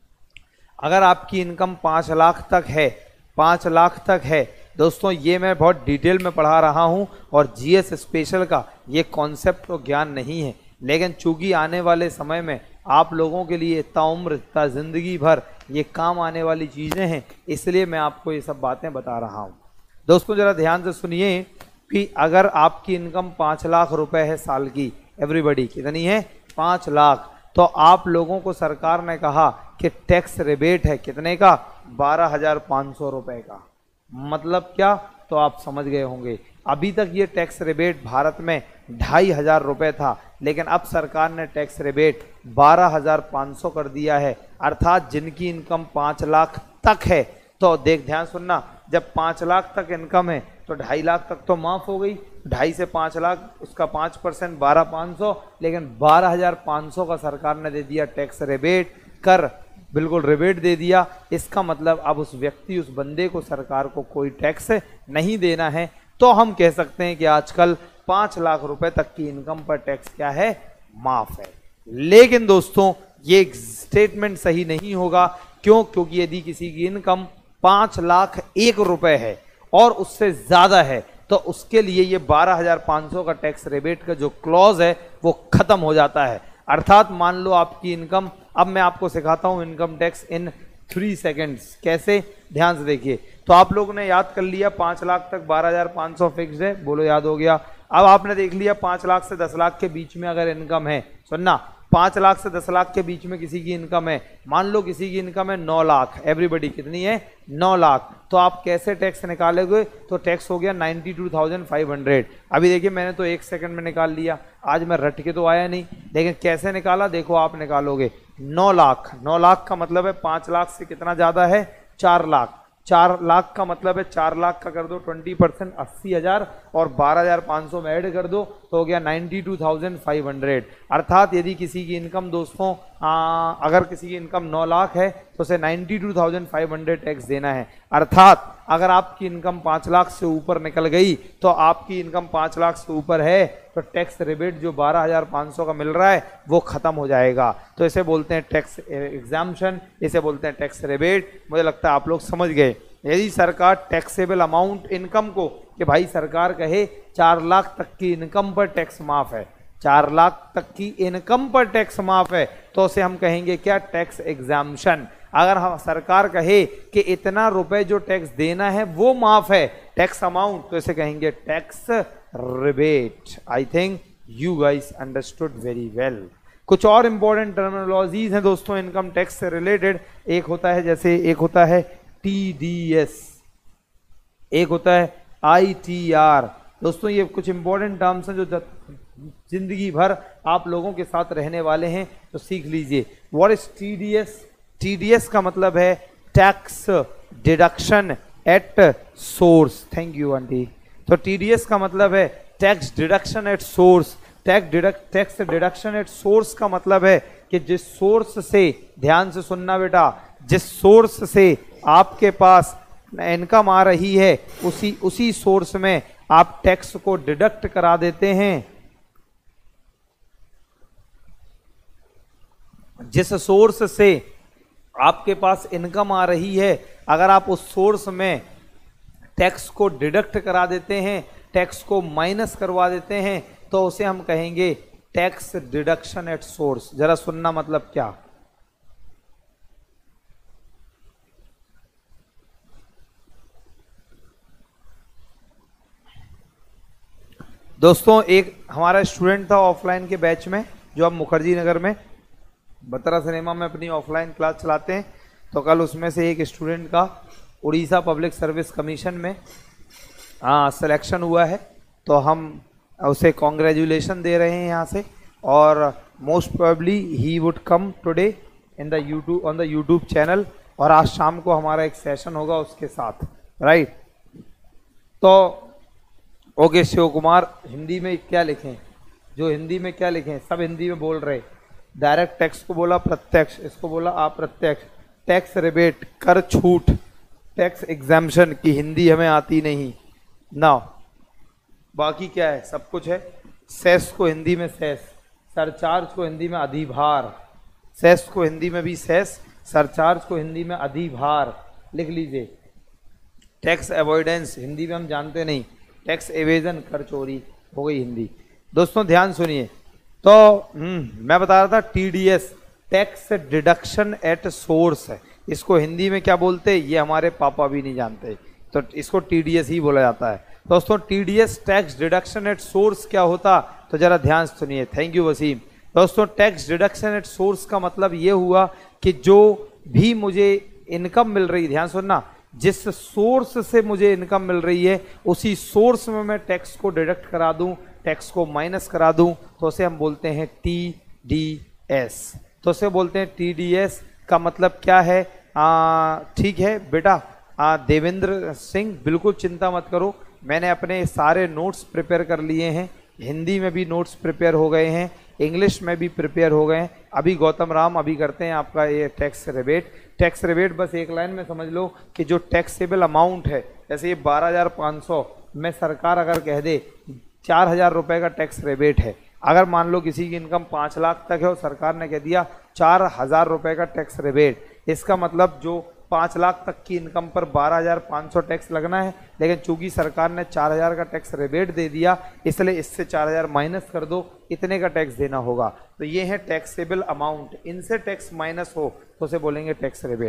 अगर आपकी इनकम पाँच लाख तक है, पाँच लाख तक है दोस्तों, ये मैं बहुत डिटेल में पढ़ा रहा हूँ और जीएस स्पेशल का ये कॉन्सेप्ट तो ज्ञान नहीं है, लेकिन चूंकि आने वाले समय में आप लोगों के लिए ताउम्र ता जिंदगी भर ये काम आने वाली चीज़ें हैं, इसलिए मैं आपको ये सब बातें बता रहा हूँ। दोस्तों जरा ध्यान से सुनिए कि अगर आपकी इनकम पाँच लाख रुपए है साल की, एवरीबडी कितनी है? पाँच लाख। तो आप लोगों को सरकार ने कहा कि टैक्स रिबेट है कितने का? बारह हजार पाँच सौ रुपये का। मतलब क्या? तो आप समझ गए होंगे। अभी तक ये टैक्स रिबेट भारत में ढाई हजार रुपये था, लेकिन अब सरकार ने टैक्स रिबेट बारह हजार पाँच सौ कर दिया है। अर्थात जिनकी इनकम पाँच लाख तक है, तो देख ध्यान सुनना, जब पाँच लाख तक इनकम है तो ढाई लाख तक तो माफ हो गई, ढाई से पाँच लाख उसका पाँच परसेंट बारह पाँच सौ, लेकिन बारह हजार पाँच सौ का सरकार ने दे दिया टैक्स रिबेट, कर बिल्कुल रिबेट दे दिया। इसका मतलब अब उस व्यक्ति, उस बंदे को सरकार को कोई टैक्स नहीं देना है। तो हम कह सकते हैं कि आजकल पाँच लाख रुपए तक की इनकम पर टैक्स क्या है? माफ है। लेकिन दोस्तों ये स्टेटमेंट सही नहीं होगा। क्यों? क्योंकि यदि किसी की इनकम पाँच लाख एक रुपए है और उससे ज्यादा है तो उसके लिए ये बारह हजार पाँच सौ का टैक्स रिबेट का जो क्लॉज है वो खत्म हो जाता है। अर्थात मान लो आपकी इनकम, अब मैं आपको सिखाता हूं income tax in three seconds कैसे, ध्यान से देखिए। तो आप लोगों ने याद कर लिया पाँच लाख तक बारह हजार पाँच सौ फिक्स है, बोलो याद हो गया। अब आपने देख लिया पाँच लाख से दस लाख के बीच में अगर इनकम है, सुनना, पाँच लाख से दस लाख के बीच में किसी की इनकम है, मान लो किसी की इनकम है नौ लाख, एवरीबडी कितनी है, नौ लाख, तो आप कैसे टैक्स निकालोगे, तो टैक्स हो गया ninety two thousand five hundred. अभी देखिए मैंने तो एक सेकंड में निकाल लिया, आज मैं रट के तो आया नहीं, लेकिन कैसे निकाला देखो, आप निकालोगे नौ लाख, नौ लाख का मतलब है पाँच लाख से कितना ज़्यादा है, चार लाख, चार लाख का मतलब है चार लाख का कर दो ट्वेंटी परसेंट, अस्सी हजार और बारह हजार पाँच सौ में ऐड कर दो तो हो गया ninety two thousand five hundred. अर्थात यदि किसी की इनकम दोस्तों आ, अगर किसी की इनकम नौ लाख है तो उसे ninety two thousand five hundred tax देना है। अर्थात अगर आपकी इनकम पाँच लाख से ऊपर निकल गई तो आपकी इनकम पाँच लाख से ऊपर है तो टैक्स रिबेट जो बारह हजार पाँच सौ का मिल रहा है वो खत्म हो जाएगा। तो इसे बोलते हैं टैक्स एग्जाम्पशन, इसे बोलते हैं टैक्स रिबेट। मुझे लगता है आप लोग समझ गए। यदि सरकार टैक्सेबल अमाउंट इनकम को, कि भाई सरकार कहे चार लाख तक की इनकम पर टैक्स माफ है, चार लाख तक की इनकम पर टैक्स माफ है, तो उसे हम कहेंगे क्या, टैक्स एग्जाम्पशन। अगर हम सरकार कहे कि इतना रुपए जो टैक्स देना है वो माफ है, टैक्स अमाउंट, तो इसे कहेंगे tax rebate. I think you guys understood very well. कुछ और इंपॉर्टेंट टर्मिनोलॉजीज हैं दोस्तों इनकम टैक्स से रिलेटेड। एक होता है जैसे एक होता है टी डी एस, एक होता है आई टी आर। दोस्तों ये कुछ इंपॉर्टेंट टर्म्स हैं जो जिंदगी भर आप लोगों के साथ रहने वाले हैं, तो सीख लीजिए। What is T D S? T D S का मतलब है tax deduction at source. Thank you aunty. तो टी डी एस का मतलब है tax deduction at source. Tax deduct tax deduction at source का मतलब है कि जिस सोर्स से, ध्यान से सुनना बेटा, जिस सोर्स से आपके पास इनकम आ रही है उसी उसी सोर्स में आप टैक्स को डिडक्ट करा देते हैं। जिस सोर्स से आपके पास इनकम आ रही है, अगर आप उस सोर्स में टैक्स को डिडक्ट करा देते हैं, टैक्स को माइनस करवा देते हैं, तो उसे हम कहेंगे टैक्स डिडक्शन एट सोर्स। जरा सुनना मतलब क्या। दोस्तों एक हमारा स्टूडेंट था ऑफलाइन के बैच में, जो अब मुखर्जी नगर में बतरा सिनेमा में अपनी ऑफलाइन क्लास चलाते हैं, तो कल उसमें से एक स्टूडेंट का उड़ीसा पब्लिक सर्विस कमीशन में हाँ सिलेक्शन हुआ है, तो हम उसे कॉन्ग्रेचुलेशन दे रहे हैं यहाँ से। और most probably he would come today in the YouTube on the YouTube channel, और आज शाम को हमारा एक सेशन होगा उसके साथ, राइट। तो ओके शिव कुमार, हिंदी में क्या लिखें, जो हिंदी में क्या लिखें, सब हिंदी में बोल रहे। डायरेक्ट टैक्स को बोला प्रत्यक्ष, इसको बोला अप्रत्यक्ष, टैक्स रिबेट कर छूट, टैक्स एग्जाम्पशन की हिंदी हमें आती नहीं ना, बाकी क्या है सब कुछ है। सेस को हिंदी में सेस, सरचार्ज को हिंदी में अधिभार, सेस को हिंदी में भी सेस, सरचार्ज को हिंदी में अधिभार लिख लीजिए। टैक्स अवॉइडेंस हिंदी में हम जानते नहीं, टैक्स एवेजन कर चोरी हो गई हिंदी। दोस्तों ध्यान सुनिए, तो मैं बता रहा था T D S tax deduction at source है, इसको हिंदी में क्या बोलते हैं ये हमारे पापा भी नहीं जानते, तो इसको टी डी एस ही बोला जाता है। दोस्तों T D S tax deduction at source क्या होता, तो जरा ध्यान सुनिए। Thank you Wasim. दोस्तों टैक्स डिडक्शन एट सोर्स का मतलब ये हुआ कि जो भी मुझे इनकम मिल रही, ध्यान सुनना, जिस सोर्स से मुझे इनकम मिल रही है उसी सोर्स में मैं टैक्स को डिडक्ट करा दूं, टैक्स को माइनस करा दूं, तो उसे हम बोलते हैं टी डी एस। तो उसे बोलते हैं टी डी एस का मतलब क्या है। ठीक है बेटा, आ, देवेंद्र सिंह बिल्कुल चिंता मत करो, मैंने अपने सारे नोट्स प्रिपेयर कर लिए हैं, हिंदी में भी नोट्स प्रिपेयर हो गए हैं, इंग्लिश में भी प्रिपेयर हो गए हैं। अभी गौतम राम अभी करते हैं आपका ये टैक्स रिबेट। टैक्स रिबेट बस एक लाइन में समझ लो कि जो टैक्सेबल अमाउंट है, जैसे ये बारह हजार पाँच सौ में सरकार अगर कह दे चार हजार रुपये का टैक्स रिबेट है, अगर मान लो किसी की इनकम पाँच लाख तक है और सरकार ने कह दिया चार हजार रुपये का टैक्स रिबेट, इसका मतलब जो पाँच लाख तक की इनकम पर बारह हजार पाँच सौ टैक्स लगना है, लेकिन चूंकि सरकार ने चार हजार का टैक्स रिबेट दे दिया इसलिए इससे चार हजार माइनस कर दो, इतने का टैक्स देना होगा। तो ये है टैक्सेबल अमाउंट, इनसे टैक्स माइनस हो तो उसे बोलेंगे टैक्स रिबेट।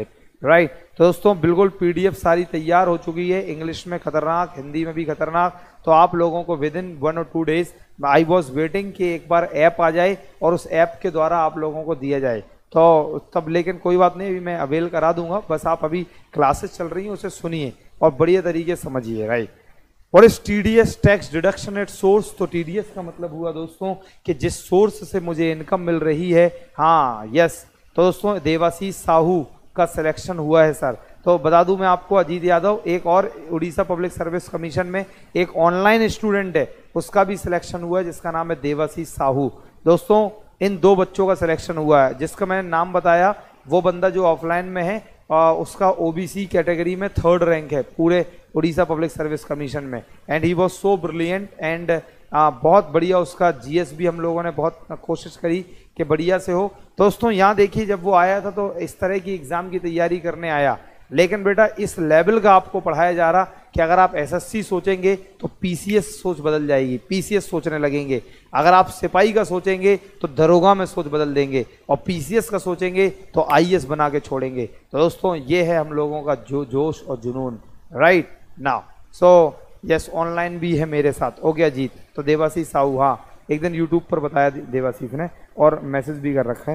Right right. तो दोस्तों बिल्कुल पीडीएफ सारी तैयार हो चुकी है, इंग्लिश में खतरनाक, हिंदी में भी खतरनाक। तो आप लोगों को विद इन वन और two days I was waiting कि एक बार ऐप आ जाए और उस ऐप के द्वारा आप लोगों को दिया जाए, तो तब लेकिन कोई बात नहीं, अभी मैं अवेल करा दूंगा। बस आप अभी क्लासेस चल रही हैं उसे सुनिए और बढ़िया तरीके से समझिए। राइट, और इस TDS tax deduction at source, तो टीडीएस का मतलब हुआ दोस्तों कि जिस सोर्स से मुझे इनकम मिल रही है। हाँ यस, तो दोस्तों देवाशीष साहू का सिलेक्शन हुआ है सर। तो बता दूं मैं आपको, अजीत यादव एक और उड़ीसा पब्लिक सर्विस कमीशन में एक ऑनलाइन स्टूडेंट है, उसका भी सिलेक्शन हुआ है जिसका नाम है देवाशीष साहू। दोस्तों इन दो बच्चों का सिलेक्शन हुआ है, जिसका मैंने नाम बताया वो बंदा जो ऑफलाइन में है आ, उसका ओबीसी कैटेगरी में थर्ड रैंक है पूरे उड़ीसा पब्लिक सर्विस कमीशन में। And he was so brilliant and बहुत बढ़िया, उसका जीएस भी हम लोगों ने बहुत कोशिश करी कि बढ़िया से हो। दोस्तों यहाँ देखिए, जब वो आया था तो इस तरह की एग्जाम की तैयारी करने आया, लेकिन बेटा इस लेवल का आपको पढ़ाया जा रहा कि अगर आप एसएससी सोचेंगे तो पीसीएस सोच बदल जाएगी, पीसीएस सोचने लगेंगे। अगर आप सिपाही का सोचेंगे तो दरोगा में सोच बदल देंगे, और पीसीएस का सोचेंगे तो आईएएस बना के छोड़ेंगे। तो दोस्तों ये है हम लोगों का जो जोश और जुनून। Right now, so yes online भी है मेरे साथ। ओके अजीत, तो देवाशीष साहू, हाँ एक दिन यूट्यूब पर बताया देवाशीष ने और मैसेज भी कर रखा है।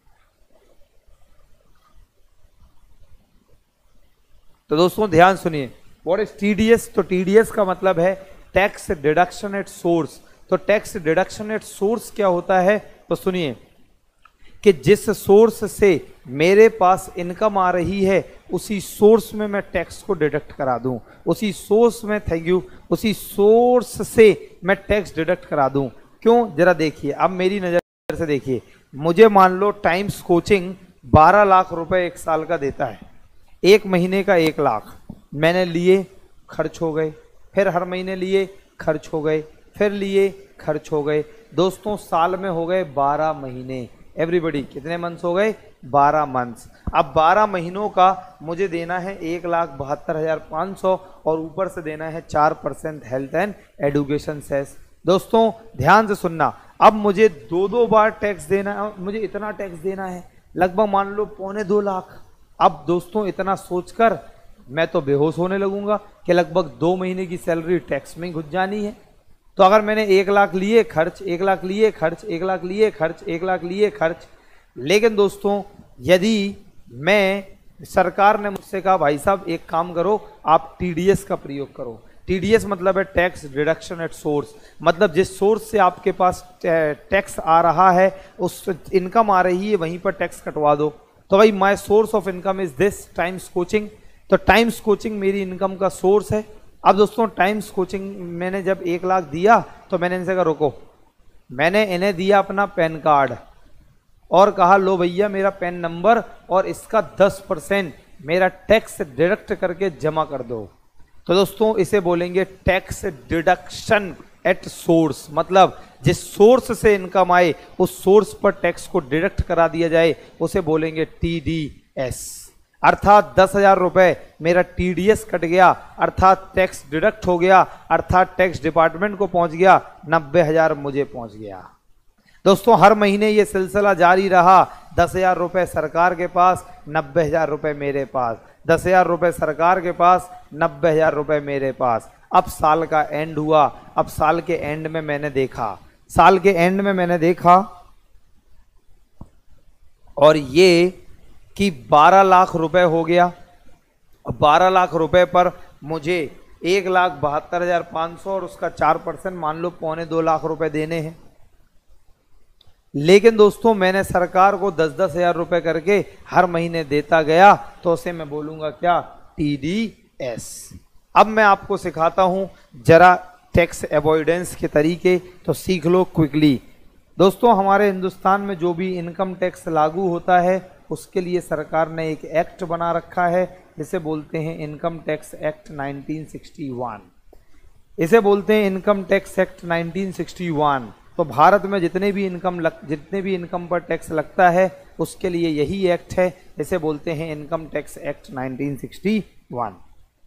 तो दोस्तों ध्यान सुनिए, व्हाट इज टीडीएस? तो टीडीएस का मतलब है टैक्स डिडक्शन एट सोर्स। तो टैक्स डिडक्शन एट सोर्स क्या होता है? तो सुनिए कि जिस सोर्स से मेरे पास इनकम आ रही है उसी सोर्स में मैं टैक्स को डिडक्ट करा दूं, उसी सोर्स में, थैंक यू, उसी सोर्स से मैं टैक्स डिडक्ट करा दूं। क्यों? जरा देखिए, अब मेरी नजर से देखिए, मुझे मान लो टाइम्स कोचिंग बारह लाख रुपए एक साल का देता है, एक महीने का एक लाख मैंने लिए, खर्च हो गए, फिर हर महीने लिए, खर्च हो गए, फिर लिए, खर्च हो गए। दोस्तों साल में हो गए बारह महीने। एवरीबडी कितने मंथ्स हो गए? बारह मंथ्स। अब बारह महीनों का मुझे देना है एक लाख बहत्तर हजार पाँच सौ और ऊपर से देना है चार percent health and education cess. दोस्तों ध्यान से सुनना, अब मुझे दो दो बार टैक्स देना है, मुझे इतना टैक्स देना है, लगभग मान लो पौने दो लाख। अब दोस्तों इतना सोचकर मैं तो बेहोश होने लगूंगा कि लगभग दो महीने की सैलरी टैक्स में घुस जानी है। तो अगर मैंने एक लाख लिए खर्च, एक लाख लिए खर्च, एक लाख लिए खर्च, एक लाख लिए खर्च। लेकिन दोस्तों यदि मैं, सरकार ने मुझसे कहा भाई साहब एक काम करो, आप टीडीएस का प्रयोग करो। टीडीएस मतलब है टैक्स डिडक्शन एट सोर्स, मतलब जिस सोर्स से आपके पास टैक्स आ रहा है, उस इनकम आ रही है, वहीं पर टैक्स कटवा दो। तो भाई my source of income is this Times coaching. तो टाइम्स कोचिंग मेरी इनकम का सोर्स है। अब दोस्तों टाइम्स कोचिंग मैंने जब एक लाख दिया तो मैंने इनसे कहा रोको, मैंने इन्हें दिया अपना पैन कार्ड और कहा लो भैया मेरा पैन नंबर और इसका दस परसेंट मेरा टैक्स डिडक्ट करके जमा कर दो। तो दोस्तों इसे बोलेंगे टैक्स डिडक्शन एट सोर्स, मतलब जिस सोर्स से इनकम आए उस सोर्स पर टैक्स को डिडक्ट करा दिया जाए, उसे बोलेंगे टीडीएस। अर्थात दस हजार रुपए मेरा टीडीएस कट गया, अर्थात टैक्स डिडक्ट हो गया, अर्थात टैक्स डिपार्टमेंट को पहुंच गया, नब्बे हजार मुझे पहुंच गया। दोस्तों हर महीने ये सिलसिला जारी रहा, दस हजार रुपए सरकार के पास, नब्बे हजार रुपए मेरे पास, दस हजार रुपए सरकार के पास, नब्बे हजार रुपए मेरे पास। अब साल का एंड हुआ, अब साल के एंड में मैंने देखा, साल के एंड में मैंने देखा और ये कि बारह लाख रुपए हो गया। बारह लाख रुपए पर मुझे एक लाख बहत्तर हजार पाँच सौ और उसका चार परसेंट मान लो पौने दो लाख रुपए देने हैं। लेकिन दोस्तों मैंने सरकार को दस दस हजार रुपए करके हर महीने देता गया, तो उसे मैं बोलूंगा क्या? टीडीएस। अब मैं आपको सिखाता हूं जरा टैक्स अवॉइडेंस के तरीके, तो सीख लो क्विकली। दोस्तों हमारे हिंदुस्तान में जो भी इनकम टैक्स लागू होता है उसके लिए सरकार ने एक एक्ट बना रखा है, जिसे बोलते हैं income tax act nineteen sixty one. इसे बोलते हैं income tax act nineteen sixty one. तो भारत में जितने भी इनकम लग जितने भी इनकम पर टैक्स लगता है उसके लिए यही एक्ट है, इसे बोलते हैं income tax act nineteen sixty one.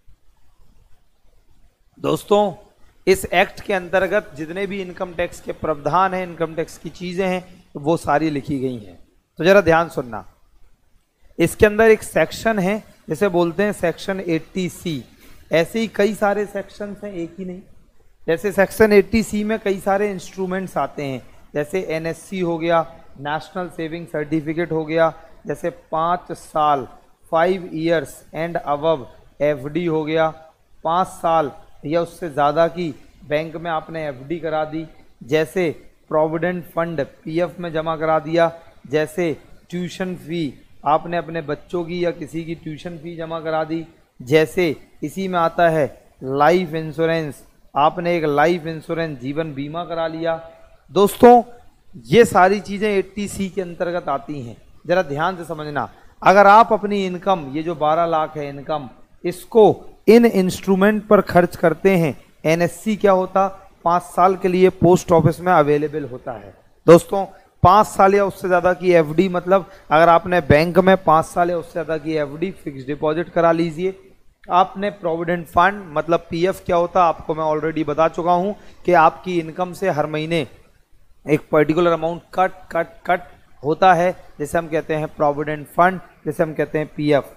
दोस्तों इस एक्ट के अंतर्गत जितने भी इनकम टैक्स के प्रावधान हैं, इनकम टैक्स की चीजें हैं, वो सारी लिखी गई हैं। तो जरा ध्यान सुनना, इसके अंदर एक सेक्शन है जैसे बोलते हैं सेक्शन अस्सी सी, ऐसे ही कई सारे सेक्शंस हैं, एक ही नहीं। जैसे सेक्शन अस्सी सी में कई सारे इंस्ट्रूमेंट्स आते हैं, जैसे एनएससी हो गया, नेशनल सेविंग सर्टिफिकेट हो गया, जैसे पाँच साल five years and above FD हो गया, पाँच साल या उससे ज़्यादा की बैंक में आपने एफडी करा दी, जैसे प्रोविडेंट फंड पीएफ में जमा करा दिया, जैसे ट्यूशन फ़ी आपने अपने बच्चों की या किसी की ट्यूशन फ़ी जमा करा दी, जैसे इसी में आता है लाइफ इंश्योरेंस, आपने एक लाइफ इंश्योरेंस जीवन बीमा करा लिया। दोस्तों ये सारी चीज़ें अस्सी सी के अंतर्गत आती हैं, ज़रा ध्यान से समझना। अगर आप अपनी इनकम, ये जो बारह लाख है इनकम, इसको इन इंस्ट्रूमेंट पर खर्च करते हैं, एनएससी क्या होता, पाँच साल के लिए पोस्ट ऑफिस में अवेलेबल होता है। दोस्तों पाँच साल या उससे ज़्यादा की एफडी, मतलब अगर आपने बैंक में पाँच साल या उससे ज़्यादा की एफडी फिक्स डिपॉजिट करा लीजिए। आपने प्रोविडेंट फंड मतलब पीएफ क्या होता है आपको मैं ऑलरेडी बता चुका हूँ कि आपकी इनकम से हर महीने एक particular amount cut cut cut होता है, जैसे हम कहते हैं प्रोविडेंट फंड, जैसे हम कहते हैं पीएफ,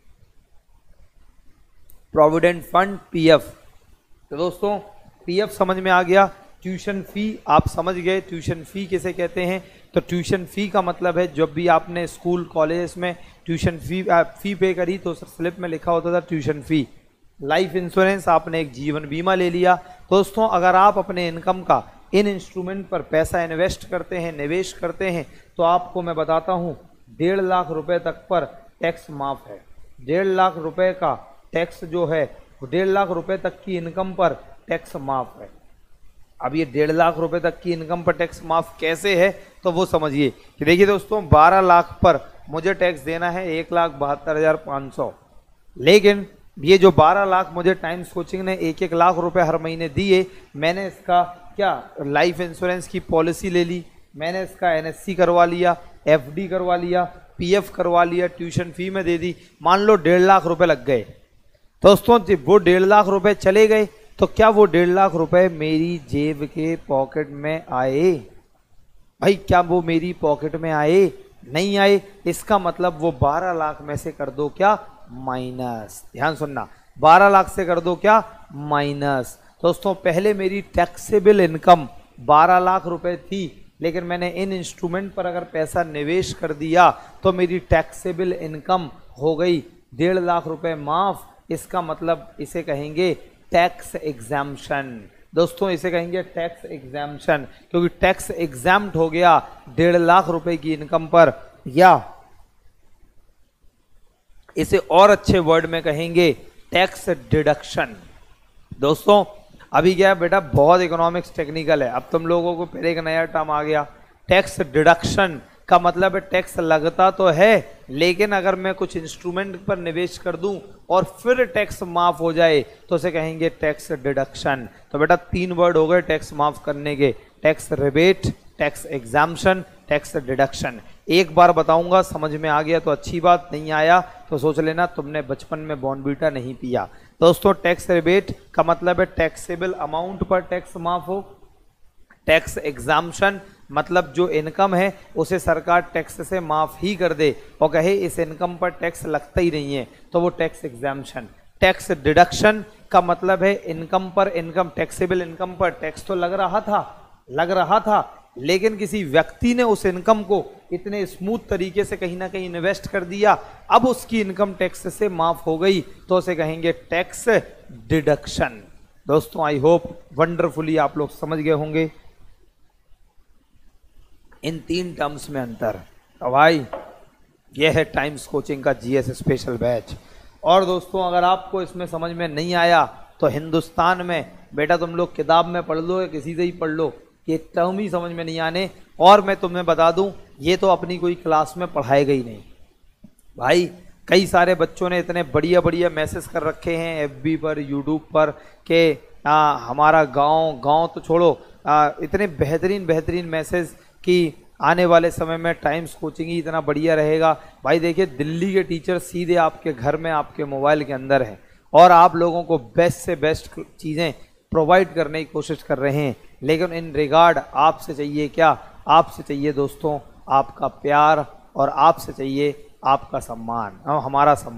प्रोविडेंट फंड पीएफ। तो दोस्तों पीएफ समझ में आ गया। ट्यूशन फ़ी आप समझ गए, ट्यूशन फ़ी किसे कहते हैं। तो ट्यूशन फ़ी का मतलब है जब भी आपने स्कूल कॉलेज में ट्यूशन फ़ी फ़ी पे करी तो स्लिप में लिखा होता था ट्यूशन फ़ी। लाइफ इंश्योरेंस, आपने एक जीवन बीमा ले लिया। दोस्तों अगर आप अपने इनकम का इन इंस्ट्रूमेंट पर पैसा इन्वेस्ट करते हैं, निवेश करते हैं, तो आपको मैं बताता हूँ डेढ़ लाख रुपए तक पर टैक्स माफ़ है। डेढ़ लाख रुपए का टैक्स जो है वो डेढ़ लाख रुपए तक की इनकम पर टैक्स माफ़ है। अब ये डेढ़ लाख रुपए तक की इनकम पर टैक्स माफ़ कैसे है तो वो समझिए कि देखिए दोस्तों बारह लाख पर मुझे टैक्स देना है एक लाख बहत्तर हज़ार पाँच सौ, लेकिन ये जो बारह लाख मुझे टाइम्स कोचिंग ने एक एक लाख रुपए हर महीने दिए, मैंने इसका क्या लाइफ इंश्योरेंस की पॉलिसी ले ली, मैंने इसका एनएससी करवा लिया, एफडी करवा लिया, पीएफ करवा लिया, ट्यूशन फी में दे दी, मान लो डेढ़ लाख रुपए लग गए। दोस्तों जब वो डेढ़ लाख रुपए चले गए तो क्या वो डेढ़ लाख रुपए मेरी जेब के पॉकेट में आए? भाई क्या वो मेरी पॉकेट में आए? नहीं आए। इसका मतलब वो बारह लाख में से कर दो क्या माइनस। ध्यान सुनना, बारह लाख से कर दो क्या माइनस। दोस्तों पहले मेरी टैक्सेबल इनकम बारह लाख रुपए थी, लेकिन मैंने इन इंस्ट्रूमेंट पर अगर पैसा निवेश कर दिया तो मेरी टैक्सेबल इनकम हो गई डेढ़ लाख रुपए माफ। इसका मतलब इसे कहेंगे टैक्स एग्जाम्पशन। दोस्तों इसे कहेंगे टैक्स एग्जाम्पशन, क्योंकि टैक्स एग्जाम्प्ट हो गया डेढ़ लाख रुपए की इनकम पर, या इसे और अच्छे वर्ड में कहेंगे टैक्स डिडक्शन। दोस्तों अभी क्या है बेटा, बहुत इकोनॉमिक्स टेक्निकल है, अब तुम लोगों को फिर एक नया टर्म आ गया टैक्स डिडक्शन का मतलब है टैक्स लगता तो है, लेकिन अगर मैं कुछ इंस्ट्रूमेंट पर निवेश कर दूं और फिर टैक्स माफ हो जाए तो उसे कहेंगे टैक्स डिडक्शन। तो बेटा तीन वर्ड हो गए टैक्स माफ करने के, tax rebate, tax exemption, tax deduction. एक बार बताऊंगा, समझ में आ गया तो अच्छी बात, नहीं आया तो सोच लेना तुमने बचपन में बॉर्नवीटा नहीं पिया। दोस्तों टैक्स रिबेट का मतलब है टैक्सेबल अमाउंट पर टैक्स माफ हो, टैक्स एग्जाम्पशन मतलब जो इनकम है उसे सरकार टैक्स से माफ ही कर दे और कहे इस इनकम पर टैक्स लगता ही नहीं है, तो वो टैक्स एग्जाम्पशन। टैक्स डिडक्शन का मतलब है इनकम पर इनकम, टैक्सेबल इनकम पर टैक्स तो लग रहा था लग रहा था लेकिन किसी व्यक्ति ने उस इनकम को इतने स्मूथ तरीके से कहीं ना कहीं इन्वेस्ट कर दिया, अब उसकी इनकम टैक्स से माफ हो गई तो उसे कहेंगे टैक्स डिडक्शन। दोस्तों आई होप वंडरफुली आप लोग समझ गए होंगे इन तीन टर्म्स में अंतर। तो भाई यह है टाइम्स कोचिंग का जीएस स्पेशल बैच। और दोस्तों अगर आपको इसमें समझ में नहीं आया तो हिंदुस्तान में बेटा तुम लोग किताब में पढ़ लो या किसी से ही पढ़ लो, ये टर्म ही समझ में नहीं आने। और मैं तुम्हें बता दूं ये तो अपनी कोई क्लास में पढ़ाएगा ही नहीं भाई। कई सारे बच्चों ने इतने बढ़िया बढ़िया मैसेज कर रखे हैं एफबी पर, यूट्यूब पर कि हमारा गांव गांव तो छोड़ो, आ, इतने बेहतरीन बेहतरीन मैसेज कि आने वाले समय में टाइम्स कोचिंग ही इतना बढ़िया रहेगा। भाई देखिए दिल्ली के टीचर सीधे आपके घर में आपके मोबाइल के अंदर हैं और आप लोगों को बेस्ट से बेस्ट चीज़ें प्रोवाइड करने की कोशिश कर रहे हैं, लेकिन इन रिगार्ड आपसे चाहिए क्या? आपसे चाहिए दोस्तों आपका प्यार और आपसे चाहिए आपका सम्मान, हमारा सम्मान।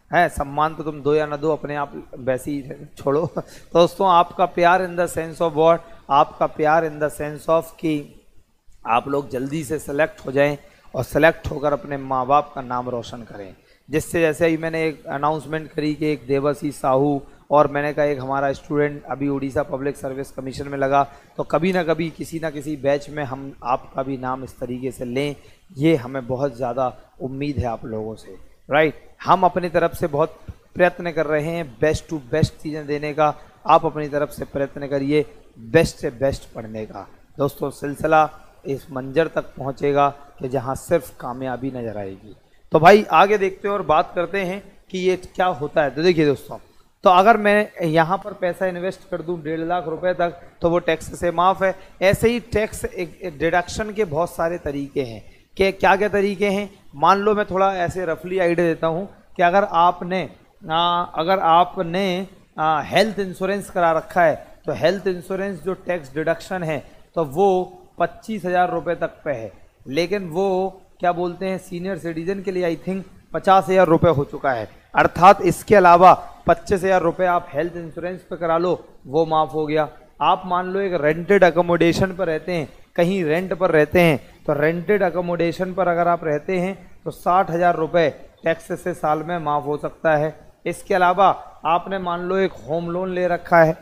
है, सम्मान तो तुम दो या ना दो अपने आप वैसे ही छोड़ो। तो दोस्तों आपका प्यार in the sense of what, आपका प्यार इन द सेंस ऑफ कि आप लोग जल्दी से सेलेक्ट हो जाएं और सेलेक्ट होकर अपने माँ बाप का नाम रोशन करें। जिससे जैसे ही मैंने एक अनाउंसमेंट करी कि एक देवासी साहू और मैंने कहा एक हमारा स्टूडेंट अभी उड़ीसा पब्लिक सर्विस कमीशन में लगा, तो कभी ना कभी किसी ना किसी बैच में हम आपका भी नाम इस तरीके से लें, ये हमें बहुत ज़्यादा उम्मीद है आप लोगों से, राइट। हम अपनी तरफ से बहुत प्रयत्न कर रहे हैं बेस्ट टू बेस्ट चीज़ें देने का, आप अपनी तरफ से प्रयत्न करिए बेस्ट से बेस्ट पढ़ने का। दोस्तों सिलसिला इस मंजर तक पहुंचेगा कि जहां सिर्फ कामयाबी नजर आएगी। तो भाई आगे देखते हैं और बात करते हैं कि ये क्या होता है। तो देखिए दोस्तों, तो अगर मैं यहाँ पर पैसा इन्वेस्ट कर दूँ डेढ़ लाख रुपए तक तो वो टैक्स से माफ़ है। ऐसे ही टैक्स डिडक्शन के बहुत सारे तरीके हैं कि क्या क्या तरीके हैं। मान लो मैं थोड़ा ऐसे रफली आइडिया देता हूँ कि अगर आपने आ, अगर आपने हेल्थ इंश्योरेंस करा रखा है तो हेल्थ इंश्योरेंस जो टैक्स डिडक्शन है तो वो पच्चीस हज़ार रुपये तक पे है, लेकिन वो क्या बोलते हैं सीनियर सिटीजन के लिए आई थिंक पचास हज़ार रुपये हो चुका है। अर्थात इसके अलावा पच्चीस हज़ार रुपये आप हेल्थ इंश्योरेंस पे करा लो, वो माफ़ हो गया। आप मान लो एक रेंटेड अकोमोडेशन पर रहते हैं, कहीं रेंट पर रहते हैं, तो रेंटेड अकोमोडेशन पर अगर आप रहते हैं तो साठ हज़ार रुपये टैक्स से साल में माफ़ हो सकता है। इसके अलावा आपने मान लो एक होम लोन ले रखा है,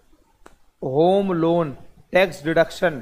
होम लोन टैक्स डिडक्शन,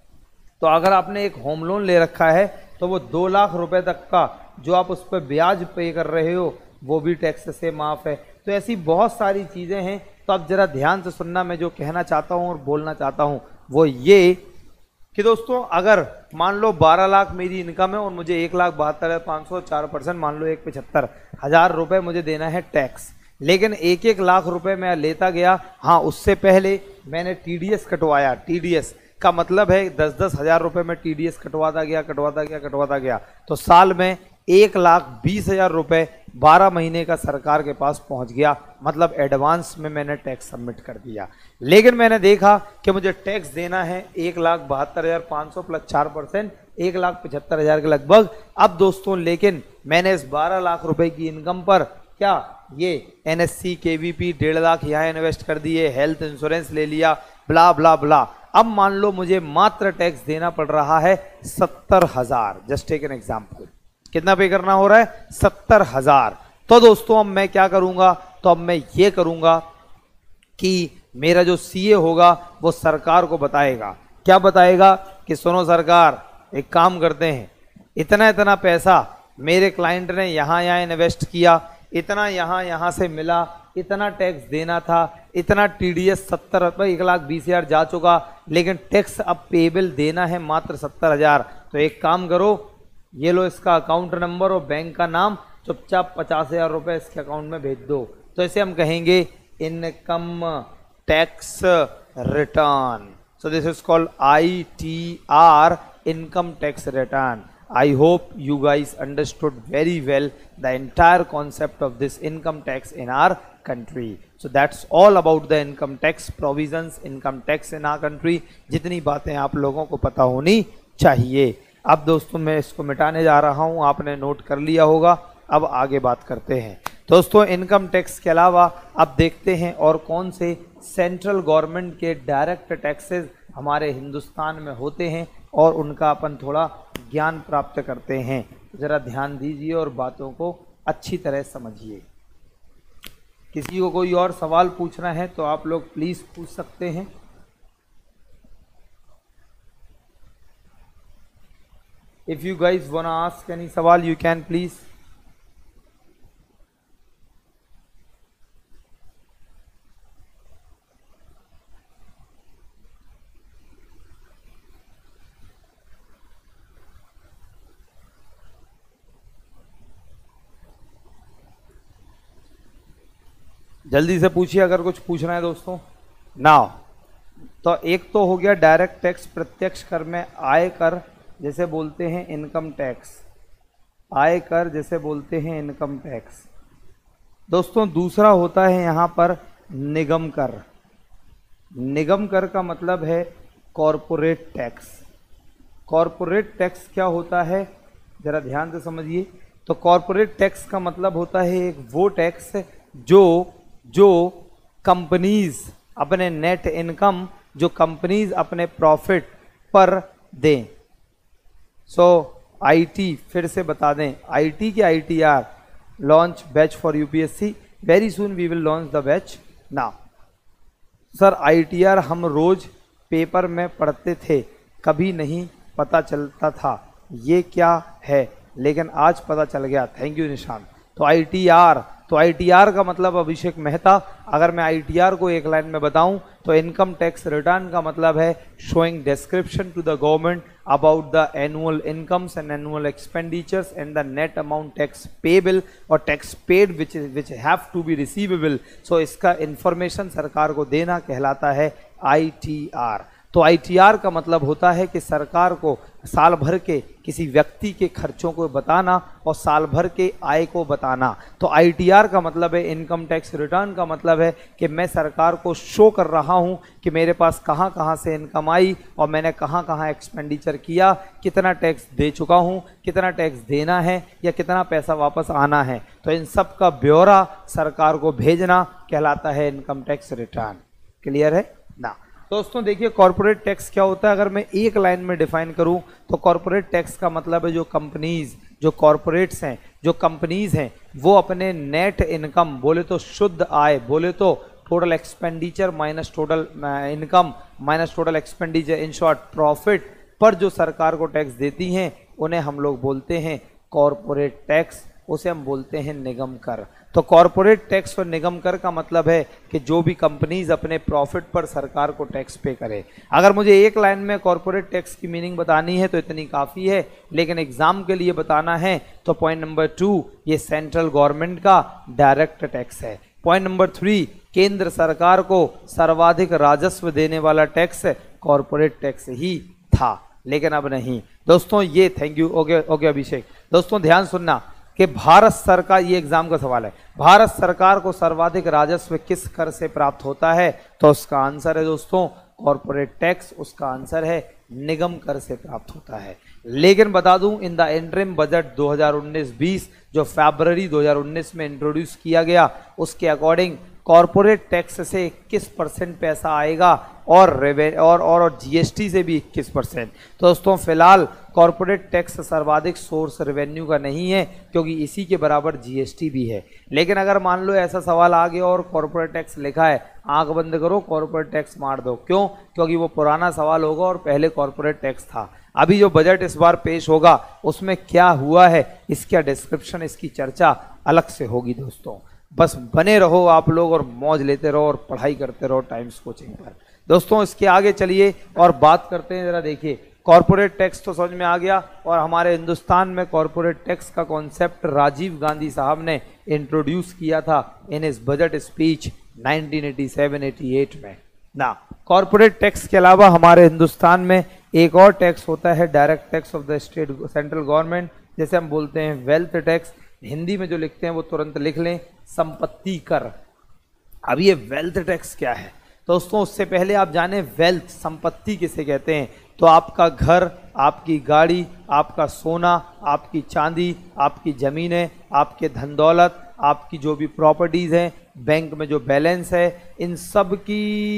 तो अगर आपने एक होम लोन ले रखा है तो वो दो लाख रुपए तक का जो आप उस पर ब्याज पे कर रहे हो वो भी टैक्स से माफ़ है। तो ऐसी बहुत सारी चीज़ें हैं। तो अब ज़रा ध्यान से सुनना, मैं जो कहना चाहता हूँ और बोलना चाहता हूँ वो ये कि दोस्तों अगर मान लो बारह लाख मेरी इनकम है और मुझे एक लाख बहत्तर हज़ार पाँच सौ चार परसेंट मान लो एक पचहत्तर हज़ार रुपये मुझे देना है टैक्स, लेकिन एक एक लाख रुपए मैं लेता गया। हाँ, उससे पहले मैंने टीडीएस कटवाया। टीडीएस का मतलब है दस दस हज़ार रुपये में टीडीएस कटवाता गया कटवाता गया कटवाता गया तो साल में एक लाख बीस हज़ार रुपये बारह महीने का सरकार के पास पहुंच गया। मतलब एडवांस में मैंने टैक्स सबमिट कर दिया, लेकिन मैंने देखा कि मुझे टैक्स देना है एक लाख बहत्तर हज़ार पाँच सौ प्लस चार परसेंट एक लाख पचहत्तर हज़ार के लगभग। अब दोस्तों लेकिन मैंने इस बारह लाख रुपए की इनकम पर क्या ये एनएससी केवीपी डेढ़ लाख यहाँ इन्वेस्ट कर दिए, हेल्थ इंश्योरेंस ले लिया, ब्ला ब्ला ब्ला। अब मान लो मुझे मात्र टैक्स देना पड़ रहा है सत्तर हजार। जस्ट टेक एन एग्जाम्पल, कितना पे करना हो रहा है? सत्तर हजार। तो दोस्तों अब मैं क्या करूंगा? तो अब मैं ये करूंगा कि मेरा जो सीए होगा वो सरकार को बताएगा। क्या बताएगा? कि सुनो सरकार, एक काम करते हैं, इतना इतना पैसा मेरे क्लाइंट ने यहाँ यहाँ इन्वेस्ट किया, इतना यहाँ यहाँ से मिला, इतना टैक्स देना था, इतना टीडीएस सत्तर एक लाख बीस हजार जा चुका, लेकिन टैक्स अब पेबल देना है मात्र सत्तर हजार। तो एक काम करो, ये लो इसका अकाउंट नंबर और बैंक का नाम, चुपचाप पचास हजार रुपये इसके अकाउंट में भेज दो। तो इसे हम कहेंगे income tax return. So this is called I T R, income tax return. I hope you guys understood very well the entire concept of this income tax in our country. So that's all about the income tax provisions, income tax in our country. जितनी बातें आप लोगों को पता होनी चाहिए। अब दोस्तों मैं इसको मिटाने जा रहा हूँ, आपने नोट कर लिया होगा। अब आगे बात करते हैं दोस्तों। इनकम टैक्स के अलावा अब देखते हैं और कौन से सेंट्रल गवर्नमेंट के डायरेक्ट टैक्सेस हमारे हिंदुस्तान में होते हैं और उनका अपन थोड़ा ज्ञान प्राप्त करते हैं। ज़रा ध्यान दीजिए और बातों को अच्छी तरह समझिए। किसी को कोई और सवाल पूछना है तो आप लोग प्लीज़ पूछ सकते हैं। If you guys want to ask any सवाल यू कैन प्लीज़। जल्दी से पूछिए अगर कुछ पूछना है दोस्तों। नाउ तो एक तो हो गया डायरेक्ट टैक्स, प्रत्यक्ष कर में आय कर जैसे बोलते हैं इनकम टैक्स, आय कर जैसे बोलते हैं इनकम टैक्स। दोस्तों दूसरा होता है यहाँ पर निगम कर। निगम कर का मतलब है कॉरपोरेट टैक्स। कॉरपोरेट टैक्स क्या होता है? ज़रा ध्यान से समझिए। तो कॉरपोरेट टैक्स का मतलब होता है एक वो टैक्स जो जो कंपनीज अपने नेट इनकम, जो कंपनीज अपने प्रॉफिट पर दें। सो आईटी फिर से बता दें, आईटी के ITR launch batch for UPSC, very soon we will launch the batch now. Sir ITR हम रोज पेपर में पढ़ते थे, कभी नहीं पता चलता था ये क्या है, लेकिन आज पता चल गया। Thank you Nishant. तो आईटीआर, तो आईटीआर का मतलब अभिषेक मेहता, अगर मैं आईटीआर को एक लाइन में बताऊं तो इनकम टैक्स रिटर्न का मतलब है showing description to the government about the annual incomes and annual expenditures and the net amount tax payable और tax paid which which have to be receivable. So इसका information सरकार को देना कहलाता है आईटीआर। तो आईटीआर का मतलब होता है कि सरकार को साल भर के किसी व्यक्ति के खर्चों को बताना और साल भर के आय को बताना। तो आईटीआर का मतलब है इनकम टैक्स रिटर्न का मतलब है कि मैं सरकार को शो कर रहा हूं कि मेरे पास कहां कहां से इनकम आई और मैंने कहां कहां एक्सपेंडिचर किया, कितना टैक्स दे चुका हूं, कितना टैक्स देना है या कितना पैसा वापस आना है। तो इन सब का ब्यौरा सरकार को भेजना कहलाता है इनकम टैक्स रिटर्न। क्लियर है ना दोस्तों? देखिए कॉर्पोरेट टैक्स क्या होता है, अगर मैं एक लाइन में डिफाइन करूं तो कॉर्पोरेट टैक्स का मतलब है जो कंपनीज, जो कॉर्पोरेट्स हैं, जो कंपनीज हैं, वो अपने नेट इनकम, बोले तो शुद्ध आय, बोले तो total expenditure minus total income minus total expenditure, in short profit पर जो सरकार को टैक्स देती हैं उन्हें हम लोग बोलते हैं कॉर्पोरेट टैक्स, उसे हम बोलते हैं निगम कर। तो कॉर्पोरेट टैक्स और निगम कर का मतलब है कि जो भी कंपनीज अपने प्रॉफिट पर सरकार को टैक्स पे करे। अगर मुझे एक लाइन में कॉर्पोरेट टैक्स की मीनिंग बतानी है तो इतनी काफ़ी है, लेकिन एग्जाम के लिए बताना है तो पॉइंट नंबर टू, ये सेंट्रल गवर्नमेंट का डायरेक्ट टैक्स है। पॉइंट नंबर थ्री, केंद्र सरकार को सर्वाधिक राजस्व देने वाला टैक्स कॉर्पोरेट टैक्स ही था, लेकिन अब नहीं दोस्तों। ये thank you, okay okay Abhishek. दोस्तों ध्यान सुनना कि भारत सरकार, ये एग्जाम का सवाल है, भारत सरकार को सर्वाधिक राजस्व किस कर से प्राप्त होता है? तो उसका आंसर है दोस्तों कॉर्पोरेट टैक्स, उसका आंसर है निगम कर से प्राप्त होता है। लेकिन बता दूं इन द इंटरिम बजट दो हज़ार उन्नीस बीस जो फरवरी दो हज़ार उन्नीस में इंट्रोड्यूस किया गया, उसके अकॉर्डिंग कॉर्पोरेट टैक्स से इक्कीस परसेंट पैसा आएगा और रेवे और और, और जीएसटी से भी इक्कीस परसेंट। तो दोस्तों फिलहाल कॉर्पोरेट टैक्स सर्वाधिक सोर्स रेवेन्यू का नहीं है, क्योंकि इसी के बराबर जीएसटी भी है। लेकिन अगर मान लो ऐसा सवाल आ गया और कॉर्पोरेट टैक्स लिखा है, आंख बंद करो कॉर्पोरेट टैक्स मार दो। क्यों? क्योंकि वो पुराना सवाल होगा और पहले कॉर्पोरेट टैक्स था। अभी जो बजट इस बार पेश होगा उसमें क्या हुआ है, इसका डिस्क्रिप्शन, इसकी चर्चा अलग से होगी दोस्तों। बस बने रहो आप लोग और मौज लेते रहो और पढ़ाई करते रहो टाइम्स कोचिंग पर। दोस्तों इसके आगे चलिए और बात करते हैं। जरा देखिए कॉर्पोरेट टैक्स तो समझ में आ गया, और हमारे हिंदुस्तान में कॉर्पोरेट टैक्स का कॉन्सेप्ट राजीव गांधी साहब ने इंट्रोड्यूस किया था इन इस budget speech nineteen eighty seven eighty eight में ना। कॉर्पोरेट टैक्स के अलावा हमारे हिंदुस्तान में एक और टैक्स होता है direct tax of the state central government, जैसे हम बोलते हैं वेल्थ टैक्स। हिंदी में जो लिखते हैं वो तुरंत लिख लें, संपत्ति कर। अब ये वेल्थ टैक्स क्या है दोस्तों? उससे पहले आप जाने वेल्थ, संपत्ति किसे कहते हैं। तो आपका घर, आपकी गाड़ी, आपका सोना, आपकी चांदी, आपकी ज़मीनें, आपके धन दौलत, आपकी जो भी प्रॉपर्टीज़ हैं, बैंक में जो बैलेंस है, इन सब की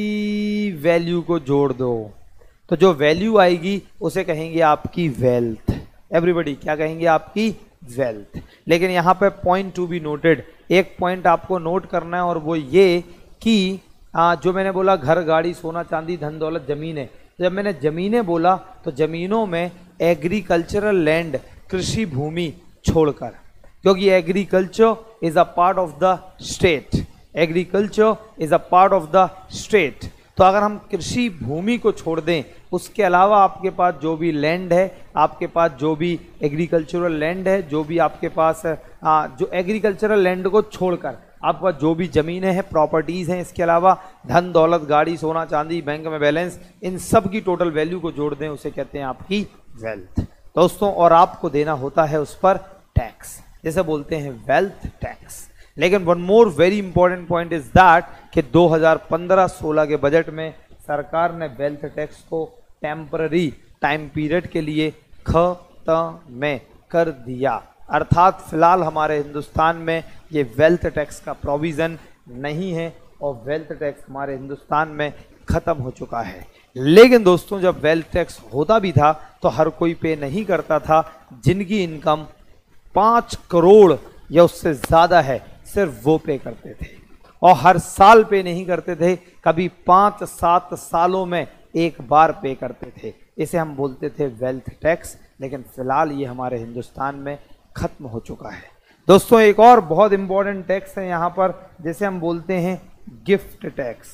वैल्यू को जोड़ दो तो जो वैल्यू आएगी उसे कहेंगे आपकी वेल्थ। एवरीबडी क्या कहेंगे? आपकी वेल्थ। लेकिन यहाँ पे पॉइंट टू बी नोटेड, एक पॉइंट आपको नोट करना है, और वो ये कि आ, जो मैंने बोला घर, गाड़ी, सोना, चांदी, धन दौलत, ज़मीनें। जब मैंने ज़मीनें बोला तो ज़मीनों में एग्रीकल्चरल लैंड, कृषि भूमि छोड़कर, क्योंकि agriculture is a part of the state, agriculture is a part of the state. तो अगर हम कृषि भूमि को छोड़ दें, उसके अलावा आपके पास जो भी लैंड है, आपके पास जो भी एग्रीकल्चरल लैंड है, जो भी आपके पास आ, जो एग्रीकल्चरल लैंड को छोड़कर आपके पास जो भी ज़मीनें हैं, प्रॉपर्टीज़ हैं, इसके अलावा धन दौलत, गाड़ी, सोना, चांदी, बैंक में बैलेंस, इन सब की टोटल वैल्यू को जोड़ दें, उसे कहते हैं आपकी वेल्थ दोस्तों। और आपको देना होता है उस पर टैक्स, जैसे बोलते हैं वेल्थ टैक्स। लेकिन one more very important point is that कि दो हज़ार पंद्रह सोलह के बजट में सरकार ने वेल्थ टैक्स को टेम्पररी टाइम पीरियड के लिए खत्म कर दिया। अर्थात फिलहाल हमारे हिंदुस्तान में ये वेल्थ टैक्स का प्रोविज़न नहीं है और वेल्थ टैक्स हमारे हिंदुस्तान में ख़त्म हो चुका है। लेकिन दोस्तों जब वेल्थ टैक्स होता भी था तो हर कोई पे नहीं करता था। जिनकी इनकम पाँच करोड़ या उससे ज़्यादा है सिर्फ वो पे करते थे और हर साल पे नहीं करते थे, कभी पाँच सात सालों में एक बार पे करते थे। इसे हम बोलते थे वेल्थ टैक्स, लेकिन फिलहाल ये हमारे हिंदुस्तान में ख़त्म हो चुका है। दोस्तों एक और बहुत इंपॉर्टेंट टैक्स है यहाँ पर जिसे हम बोलते हैं गिफ्ट टैक्स,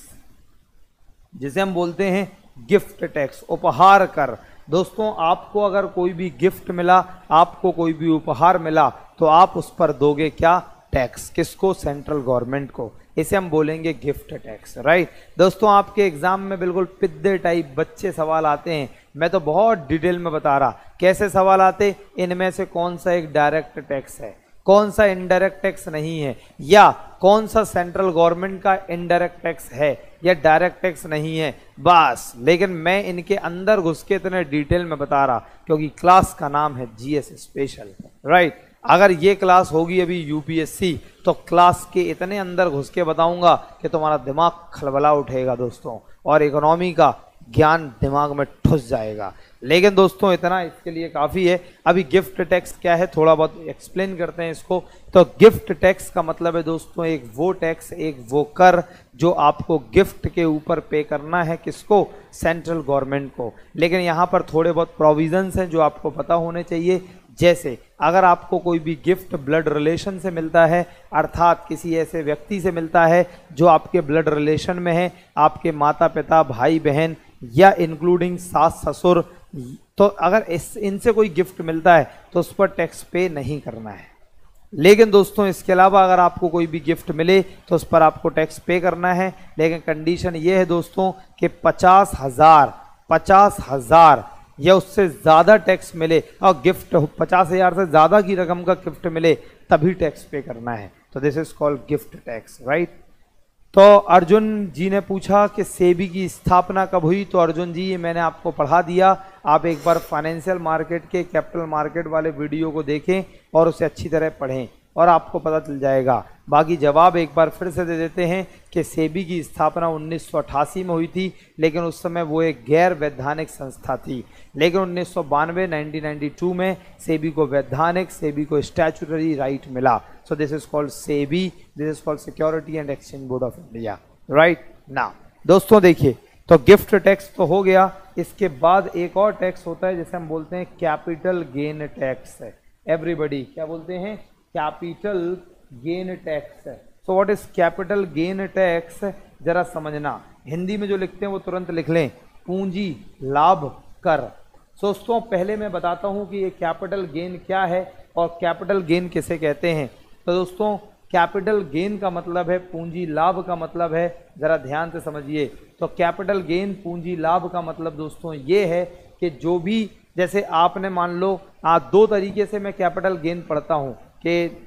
जिसे हम बोलते हैं गिफ्ट टैक्स, उपहार कर। दोस्तों आपको अगर कोई भी गिफ्ट मिला, आपको कोई भी उपहार मिला तो आप उस पर दोगे क्या? टैक्स। किसको? सेंट्रल गवर्नमेंट को। इसे हम बोलेंगे गिफ्ट टैक्स, राइट। दोस्तों आपके एग्जाम में बिल्कुल पिद्दे टाइप बच्चे सवाल आते हैं, मैं तो बहुत डिटेल में बता रहा कैसे सवाल आते, इनमें से कौन सा एक डायरेक्ट टैक्स है, कौन सा इनडायरेक्ट टैक्स नहीं है, या कौन सा सेंट्रल गवर्नमेंट का इनडायरेक्ट टैक्स है या डायरेक्ट टैक्स नहीं है, बस। लेकिन मैं इनके अंदर घुस के इतने डिटेल में बता रहा क्योंकि क्लास का नाम है जीएस स्पेशल, राइट। अगर ये क्लास होगी अभी यूपीएससी तो क्लास के इतने अंदर घुस के बताऊंगा कि तुम्हारा दिमाग खलबला उठेगा दोस्तों, और इकोनॉमी का ज्ञान दिमाग में ठुस जाएगा। लेकिन दोस्तों इतना इसके लिए काफ़ी है। अभी गिफ्ट टैक्स क्या है थोड़ा बहुत एक्सप्लेन करते हैं इसको। तो गिफ्ट टैक्स का मतलब है दोस्तों एक वो टैक्स, एक वो कर जो आपको गिफ्ट के ऊपर पे करना है। किसको? सेंट्रल गवर्नमेंट को। लेकिन यहाँ पर थोड़े बहुत प्रोविजंस हैं जो आपको पता होने चाहिए। जैसे अगर आपको कोई भी गिफ्ट ब्लड रिलेशन से मिलता है, अर्थात किसी ऐसे व्यक्ति से मिलता है जो आपके ब्लड रिलेशन में है, आपके माता पिता, भाई बहन या इंक्लूडिंग सास ससुर, तो अगर इस इनसे कोई गिफ्ट मिलता है तो उस पर टैक्स पे नहीं करना है। लेकिन दोस्तों इसके अलावा अगर आपको कोई भी गिफ्ट मिले तो उस पर आपको टैक्स पे करना है। लेकिन कंडीशन ये है दोस्तों कि पचास हजार पचास हजार या उससे ज़्यादा टैक्स मिले और गिफ्ट पचास हजार से ज़्यादा की रकम का गिफ्ट मिले तभी टैक्स पे करना है। तो this is called gift tax, right. तो अर्जुन जी ने पूछा कि सेबी की स्थापना कब हुई, तो अर्जुन जी ये मैंने आपको पढ़ा दिया। आप एक बार फाइनेंशियल मार्केट के कैपिटल मार्केट वाले वीडियो को देखें और उसे अच्छी तरह पढ़ें और आपको पता चल जाएगा। बाकी जवाब एक बार फिर से दे देते हैं कि सेबी की स्थापना उन्नीस सौ अट्ठासी में हुई थी, लेकिन उस समय वो एक गैर वैधानिक संस्था थी। लेकिन उन्नीस सौ बानवे नाइनटीन नाइन्टी टू में सेबी को वैधानिक, सेबी को स्टैचुटरी राइट मिला। So this is called SEBI, this is called security and exchange board of India, right. ना दोस्तों देखिए, तो गिफ्ट टैक्स तो हो गया। इसके बाद एक और टैक्स होता है जिसे हम बोलते हैं कैपिटल गेन टैक्स। एवरीबडी क्या बोलते हैं? Capital gain tax. So what is capital gain tax? जरा समझना, हिंदी में जो लिखते हैं वो तुरंत लिख लें, पूंजी लाभ कर। दोस्तों पहले मैं बताता हूं कि ये कैपिटल गेन क्या है और कैपिटल गेन किसे कहते हैं। तो दोस्तों कैपिटल गेन का मतलब है पूंजी लाभ का मतलब है, जरा ध्यान से समझिए। तो कैपिटल गेन पूंजी लाभ का मतलब दोस्तों ये है कि जो भी, जैसे आपने मान लो आ, दो तरीके से मैं कैपिटल गेन पढ़ता हूँ कि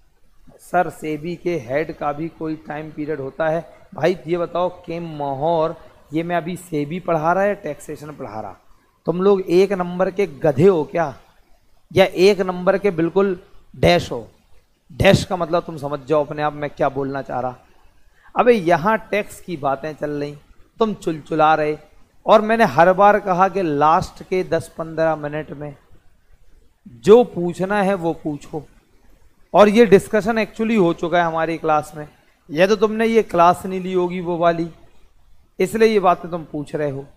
सर सेबी के हेड का भी कोई टाइम पीरियड होता है। भाई ये बताओ केम मोहर, ये मैं अभी सेबी पढ़ा रहा है टैक्सेशन पढ़ा रहा? तुम लोग एक नंबर के गधे हो क्या, या एक नंबर के बिल्कुल डैश हो? डैश का मतलब तुम समझ जाओ अपने आप मैं क्या बोलना चाह रहा। अबे यहाँ टैक्स की बातें चल रही, तुम चुलचुला रहे, और मैंने हर बार कहा कि लास्ट के दस पंद्रह मिनट में जो पूछना है वो पूछो। और ये डिस्कशन एक्चुअली हो चुका है हमारी क्लास में, या तो तुमने ये क्लास नहीं ली होगी वो वाली, इसलिए ये बातें तुम पूछ रहे हो।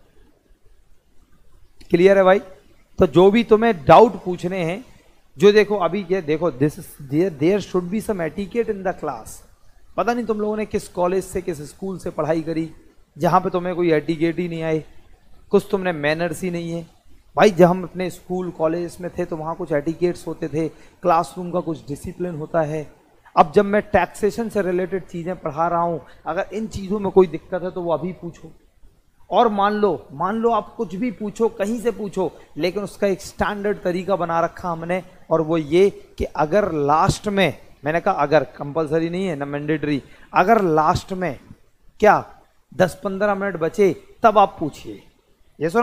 क्लियर है भाई? तो जो भी तुम्हें डाउट पूछने हैं, जो देखो अभी ये देखो, this there there should be some etiquette in the class. पता नहीं तुम लोगों ने किस कॉलेज से, किस स्कूल से पढ़ाई करी जहाँ पे तुम्हें कोई एटिकेट ही नहीं आए, कुछ तुमने मैनर्स ही नहीं है। भाई जब हम अपने स्कूल कॉलेज में थे तो वहाँ कुछ एटिकेट्स होते थे, क्लासरूम का कुछ डिसिप्लिन होता है। अब जब मैं टैक्सेशन से रिलेटेड चीज़ें पढ़ा रहा हूँ, अगर इन चीज़ों में कोई दिक्कत है तो वो अभी पूछो। और मान लो मान लो आप कुछ भी पूछो, कहीं से पूछो, लेकिन उसका एक स्टैंडर्ड तरीका बना रखा हमने, और वो ये कि अगर लास्ट में, मैंने कहा अगर, कंपलसरी नहीं है ना मैंडेटरी, अगर लास्ट में क्या दस पंद्रह मिनट बचे तब आप पूछिए, यस और नॉट।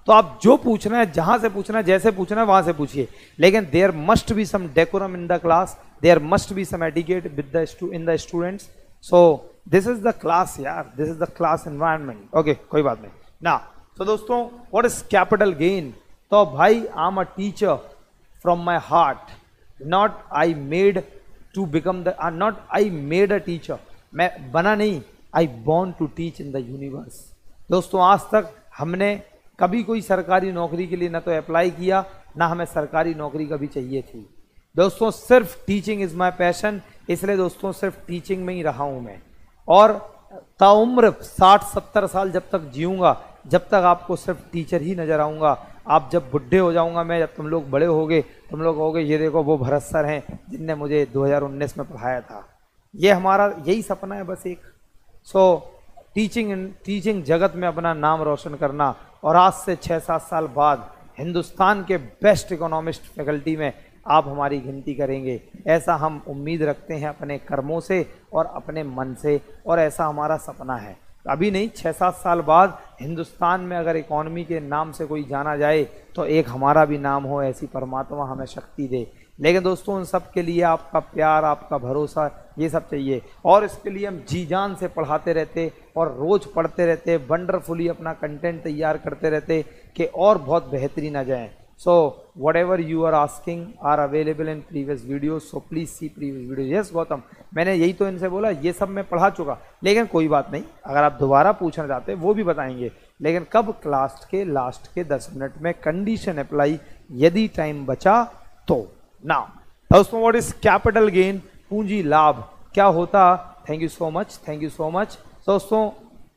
तो आप जो पूछना है, जहां से पूछना है, जैसे पूछना है वहां से पूछिए, लेकिन there must be some decorum in the class, there must be some etiquette with the in the students. So this is the class यार, this is the class environment. Okay, कोई बात नहीं ना. तो दोस्तों, व्हाट इज कैपिटल गेन? तो भाई, I am a teacher from my heart, not I made to become the, not I made a teacher, मैं बना नहीं, I born to teach in the universe. दोस्तों, आज तक हमने कभी कोई सरकारी नौकरी के लिए ना तो अप्लाई किया, ना हमें सरकारी नौकरी कभी चाहिए थी. दोस्तों, सिर्फ टीचिंग इज माय पैशन, इसलिए दोस्तों सिर्फ टीचिंग में ही रहा हूं मैं. और ताउम्र साठ सत्तर साल जब तक जीऊंगा, जब तक आपको सिर्फ टीचर ही नजर आऊंगा. आप जब बुढ़े हो जाऊंगा मैं, जब तुम लोग बड़े होगे, तुम लोग कहोगे ये देखो वो भरत सर हैं जिनने मुझे दो हज़ार उन्नीस में पढ़ाया था. ये हमारा यही सपना है बस एक. सो टीचिंग टीचिंग जगत में अपना नाम रोशन करना, और आज से छः सात साल बाद हिंदुस्तान के बेस्ट इकोनॉमिस्ट फैकल्टी में आप हमारी गिनती करेंगे, ऐसा हम उम्मीद रखते हैं अपने कर्मों से और अपने मन से, और ऐसा हमारा सपना है. अभी नहीं, छः सात साल बाद हिंदुस्तान में अगर इकोनॉमी के नाम से कोई जाना जाए तो एक हमारा भी नाम हो, ऐसी परमात्मा हमें शक्ति दे. लेकिन दोस्तों, उन सब के लिए आपका प्यार, आपका भरोसा, ये सब चाहिए. और इसके लिए हम जी जान से पढ़ाते रहते और रोज़ पढ़ते रहते, वंडरफुली अपना कंटेंट तैयार करते रहते कि और बहुत बेहतरीन आ जाएँ. So whatever you are asking are available in previous video, so please see previous video. Yes Gautam, मैंने यही तो इनसे बोला, ये सब मैं पढ़ा चुका, लेकिन कोई बात नहीं, अगर आप दोबारा पूछना चाहते हैं वो भी बताएंगे, लेकिन कब? क्लास के लास्ट के दस मिनट में. कंडीशन अप्लाई यदि टाइम बचा तो. नाउ दोस्तों, व्हाट इज कैपिटल गेन? पूंजी लाभ क्या होता? Thank you so much, thank you so much. दोस्तों,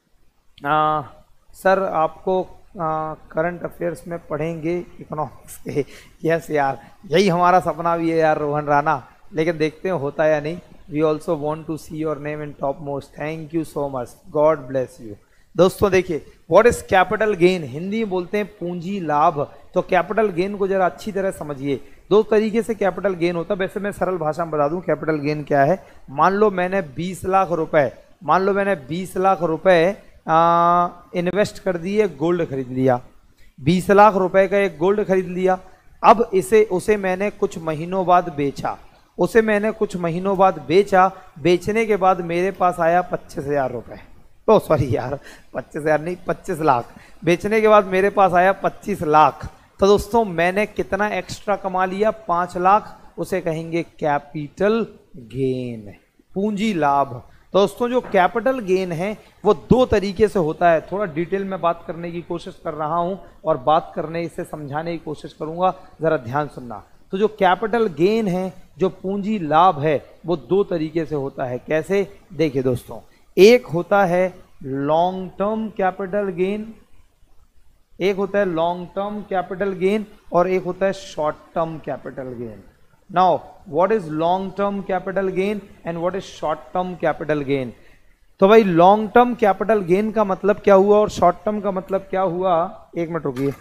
आ, सर आपको करंट अफेयर्स में पढ़ेंगे इकोनॉमिक्स के. यस यार, यही हमारा सपना भी है यार रोहन राणा, लेकिन देखते हैं होता है या नहीं. We also want to see your name in top most. Thank you so much, god bless you. दोस्तों देखिए, what is capital gain? Hindi में बोलते हैं पूंजी लाभ. तो कैपिटल गेन को जरा अच्छी तरह समझिए. दो तरीके से कैपिटल गेन होता है. वैसे मैं सरल भाषा में बता दूं कैपिटल गेन क्या है. मान लो मैंने बीस लाख रुपए मान लो मैंने बीस लाख रुपए इन्वेस्ट कर दिए, गोल्ड खरीद लिया. बीस लाख रुपए का एक गोल्ड खरीद लिया. अब इसे उसे मैंने कुछ महीनों बाद बेचा उसे मैंने कुछ महीनों बाद बेचा बेचने के बाद मेरे पास आया पच्चीस हजार रुपये. ओ सॉरी यार, पच्चीस हजार नहीं, पच्चीस लाख. बेचने के बाद मेरे पास आया पच्चीस लाख. तो दोस्तों, मैंने कितना एक्स्ट्रा कमा लिया? पाँच लाख. उसे कहेंगे कैपिटल गेन, पूंजी लाभ. दोस्तों, जो कैपिटल गेन है वो दो तरीके से होता है. थोड़ा डिटेल में बात करने की कोशिश कर रहा हूं और बात करने से समझाने की कोशिश करूंगा, जरा ध्यान सुनना. तो जो कैपिटल गेन है, जो पूंजी लाभ है, वो दो तरीके से होता है. कैसे? देखिए दोस्तों, एक होता है लॉन्ग टर्म कैपिटल गेन, एक होता है लॉन्ग टर्म कैपिटल गेन और एक होता है short term capital gain. Now, what is long term capital gain and what is short term capital gain? तो भाई, लॉन्ग टर्म कैपिटल गेन का मतलब क्या हुआ और शॉर्ट टर्म का मतलब क्या हुआ? एक मिनट रुकिए.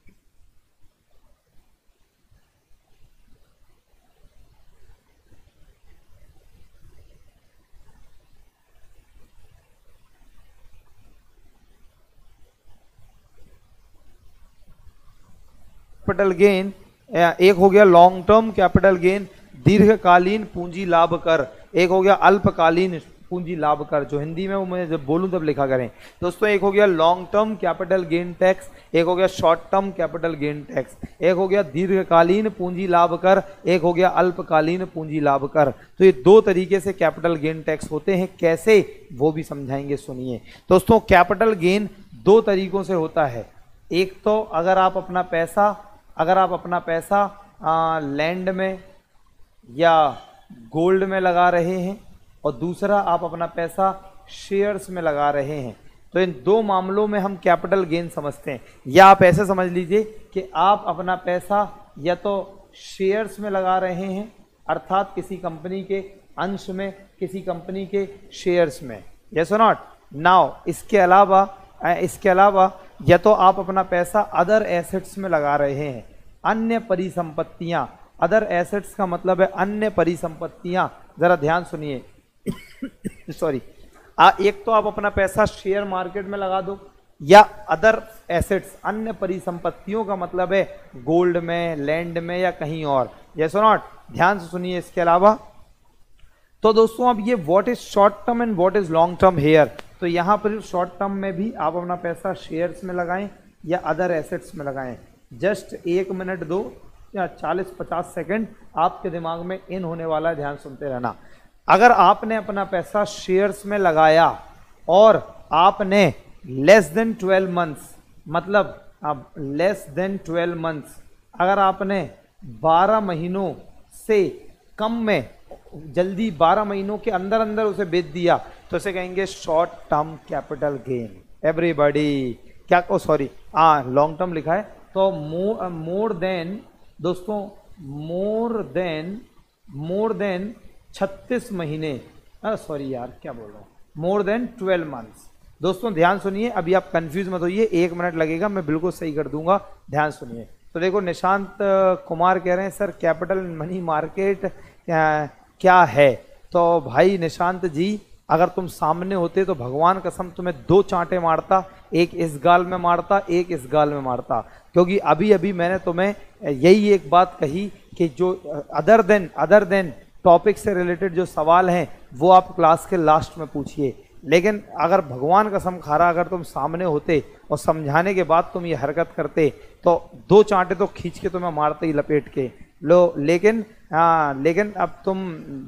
कैपिटल गेन एक हो गया लॉन्ग टर्म कैपिटल गेन, दीर्घकालीन पूंजी लाभ कर. एक हो गया अल्पकालीन पूंजी लाभ कर, जो हिंदी में वो मैं जब बोलूं तब लिखा करें. दोस्तों, एक हो गया long term capital gain tax, एक हो गया short term capital gain tax. एक हो गया दीर्घकालीन पूंजी लाभ कर, एक हो गया अल्पकालीन पूंजी लाभ कर. तो ये दो तरीके से कैपिटल गेन टैक्स होते हैं. कैसे, वो भी समझाएंगे, सुनिए. दोस्तों, कैपिटल गेन दो तरीकों से होता है. एक तो अगर आप अपना पैसा अगर आप अपना पैसा आ, लैंड में या गोल्ड में लगा रहे हैं, और दूसरा आप अपना पैसा शेयर्स में लगा रहे हैं. तो इन दो मामलों में हम कैपिटल गेन समझते हैं. या आप ऐसे समझ लीजिए कि आप अपना पैसा या तो शेयर्स में लगा रहे हैं, अर्थात किसी कंपनी के अंश में, किसी कंपनी के शेयर्स में. यस और नॉट? नाउ इसके अलावा इसके अलावा या तो आप अपना पैसा अदर एसेट्स में लगा रहे हैं, अन्य परिसंपत्तियां. अदर एसेट्स का मतलब है अन्य परिसंपत्तियां. जरा ध्यान सुनिए. सॉरी. एक तो आप अपना पैसा शेयर मार्केट में लगा दो, या अदर एसेट्स, अन्य परिसंपत्तियों का मतलब है गोल्ड में, लैंड में या कहीं और। यस और नॉट, ध्यान से सुनिए। इसके अलावा तो दोस्तों अब ये what is short term and what is long term here, तो यहाँ पर शॉर्ट टर्म में भी आप अपना पैसा शेयर्स में लगाएं या अदर एसेट्स में लगाएं। जस्ट एक मिनट दो या चालीस पचास सेकंड आपके दिमाग में इन होने वाला है, ध्यान सुनते रहना। अगर आपने अपना पैसा शेयर्स में लगाया और आपने लेस देन ट्वेल्व मंथ्स, मतलब अब लेस देन ट्वेल्व मंथ्स, अगर आपने बारह महीनों से कम में, जल्दी बारह महीनों के अंदर अंदर उसे बेच दिया, तो इसे कहेंगे short term capital gain. Everybody क्या, ओ सॉरी, हाँ लॉन्ग टर्म लिखा है, तो मोर मोर देन दोस्तों, मोर देन मोर देन छत्तीस महीने, सॉरी यार क्या बोल रहा हूँ, मोर देन ट्वेल्व मंथ्स। दोस्तों ध्यान सुनिए, अभी आप कंफ्यूज मत होइए, एक मिनट लगेगा, मैं बिल्कुल सही कर दूंगा, ध्यान सुनिए। तो देखो निशांत कुमार कह रहे हैं सर कैपिटल मनी मार्केट क्या, क्या है। तो भाई निशांत जी, अगर तुम सामने होते तो भगवान कसम तुम्हें दो चांटे मारता, एक इस गाल में मारता, एक इस गाल में मारता, क्योंकि अभी अभी मैंने तुम्हें यही एक बात कही कि जो other than other than topic से रिलेटेड जो सवाल हैं वो आप क्लास के लास्ट में पूछिए। लेकिन अगर भगवान कसम खा रहा, अगर तुम सामने होते और समझाने के बाद तुम ये हरकत करते तो दो चांटे तो खींच के तुम्हें मारते ही लपेट के लो। लेकिन हाँ, लेकिन अब तुम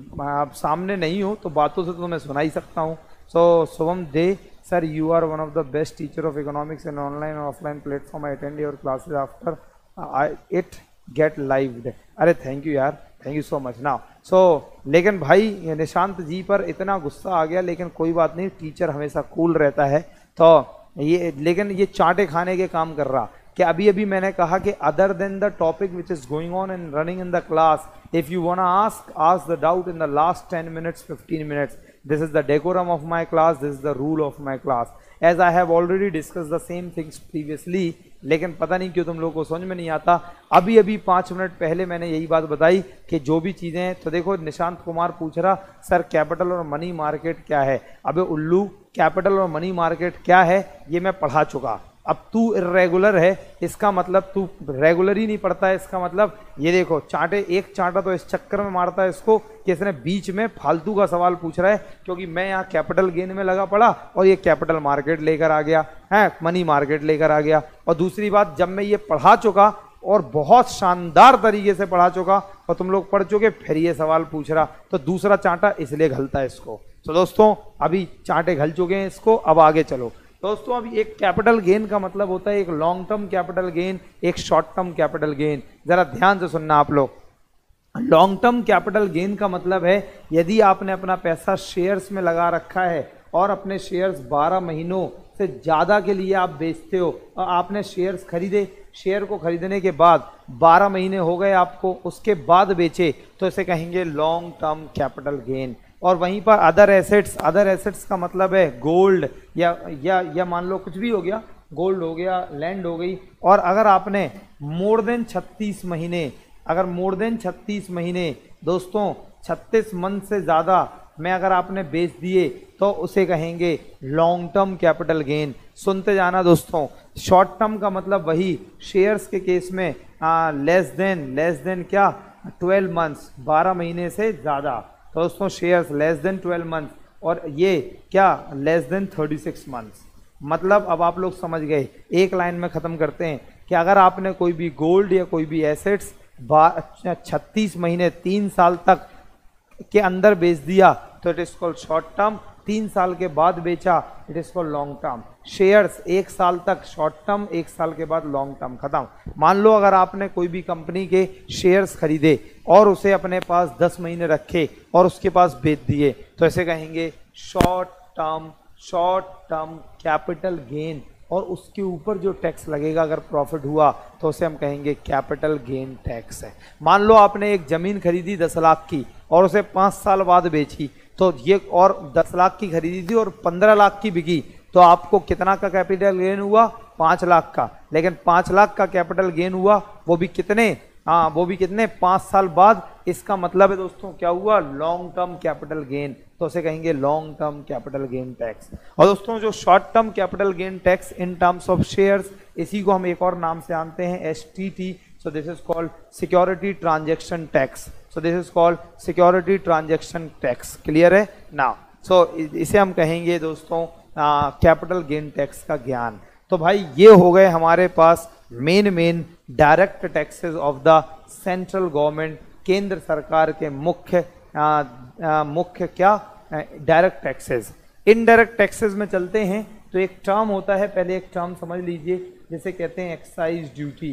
अब सामने नहीं हो तो बातों से तो तुम्हें सुना ही सकता हूँ। So Shubham Dey sir, you are one of the best teacher of economics and online और offline platform. I attend your classes after I it get live. अरे थैंक यू यार, thank you so much now. So लेकिन भाई निशांत जी पर इतना गुस्सा आ गया, लेकिन कोई बात नहीं, टीचर हमेशा कूल रहता है। तो ये लेकिन ये चांटे खाने के काम कर रहा कि अभी अभी मैंने कहा कि other than the topic which is going on and running in the class, if you want ask ask the doubt in the last ten minutes fifteen minutes, this is the decorum of my class, this is the rule of my class, as I have already discuss the same things previously. लेकिन पता नहीं क्यों तुम लोगों को समझ में नहीं आता। अभी अभी पाँच मिनट पहले मैंने यही बात बताई कि जो भी चीज़ें हैं, तो देखो निशांत कुमार पूछ रहा सर कैपिटल और मनी मार्केट क्या है। अबे उल्लू, कैपिटल और मनी मार्केट क्या है ये मैं पढ़ा चुका। अब तू इरेगुलर है, इसका मतलब तू रेगुलर ही नहीं पढ़ता है, इसका मतलब ये देखो चांटे, एक चांटा तो इस चक्कर में मारता है इसको कि इसने बीच में फालतू का सवाल पूछ रहा है, क्योंकि मैं यहाँ कैपिटल गेन में लगा पड़ा और ये कैपिटल मार्केट लेकर आ गया है, मनी मार्केट लेकर आ गया। और दूसरी बात, जब मैं ये पढ़ा चुका और बहुत शानदार तरीके से पढ़ा चुका और तुम लोग पढ़ चुके, फिर ये सवाल पूछ रहा, तो दूसरा चांटा इसलिए घलता है इसको। तो दोस्तों अभी चांटे घल चुके हैं इसको, अब आगे चलो। दोस्तों अभी एक कैपिटल गेन का मतलब होता है एक लॉन्ग टर्म कैपिटल गेन, एक शॉर्ट टर्म कैपिटल गेन। जरा ध्यान से सुनना आप लोग। लॉन्ग टर्म कैपिटल गेन का मतलब है यदि आपने अपना पैसा शेयर्स में लगा रखा है और अपने शेयर्स बारह महीनों से ज़्यादा के लिए आप बेचते हो और आपने शेयर्स खरीदे, शेयर को खरीदने के बाद बारह महीने हो गए आपको, उसके बाद बेचे, तो इसे कहेंगे लॉन्ग टर्म कैपिटल गेन। और वहीं पर अदर एसेट्स, अदर एसेट्स का मतलब है गोल्ड या या या मान लो कुछ भी हो गया, गोल्ड हो गया, लैंड हो गई। और अगर आपने मोर देन छत्तीस महीने, अगर मोर देन छत्तीस महीने दोस्तों छत्तीस मंथ से ज़्यादा में अगर आपने बेच दिए तो उसे कहेंगे लॉन्ग टर्म कैपिटल गेन। सुनते जाना दोस्तों। शॉर्ट टर्म का मतलब वही शेयर्स के केस में लेस देन लेस देन क्या ट्वेल्व मंथ्स, बारह महीने से ज़्यादा। तो दोस्तों shares less than twelve months, और ये क्या less than thirty six months. मतलब अब आप लोग समझ गए। एक लाइन में ख़त्म करते हैं कि अगर आपने कोई भी गोल्ड या कोई भी एसेट्स छत्तीस महीने तीन साल तक के अंदर बेच दिया तो it is called short term, तीन साल के बाद बेचा it is called long term. Shares एक साल तक शॉर्ट टर्म, एक साल के बाद लॉन्ग टर्म, खत्म। मान लो अगर आपने कोई भी कंपनी के शेयर्स खरीदे और उसे अपने पास दस महीने रखे और उसके पास बेच दिए तो ऐसे कहेंगे short term short term capital gain. और उसके ऊपर जो टैक्स लगेगा अगर प्रॉफिट हुआ तो उसे हम कहेंगे कैपिटल गेन टैक्स है। मान लो आपने एक ज़मीन खरीदी दस लाख की और उसे पाँच साल बाद बेची, तो ये और दस लाख की खरीदी थी और पंद्रह लाख की बिकी, तो आपको कितना का कैपिटल गेन हुआ? पाँच लाख का। लेकिन पाँच लाख का कैपिटल गेन हुआ वो भी कितने हाँ वो भी कितने, पाँच साल बाद। इसका मतलब है दोस्तों क्या हुआ, लॉन्ग टर्म कैपिटल गेन, तो उसे कहेंगे long term capital gain tax. और दोस्तों जो short term capital gain tax in terms of shares, इसी को हम एक और नाम से जानते हैं S T T. So this is called security transaction tax. So this is called security transaction tax. Clear है ना? सो इसे हम कहेंगे दोस्तों कैपिटल गेन टैक्स का ज्ञान। तो भाई ये हो गए हमारे पास main main direct taxes of the central government, केंद्र सरकार के मुख्य आ, आ, मुख्य क्या डायरेक्ट टैक्सेस। इनडायरेक्ट टैक्सेस में चलते हैं तो एक टर्म होता है, पहले एक टर्म समझ लीजिए, जिसे कहते हैं एक्साइज ड्यूटी,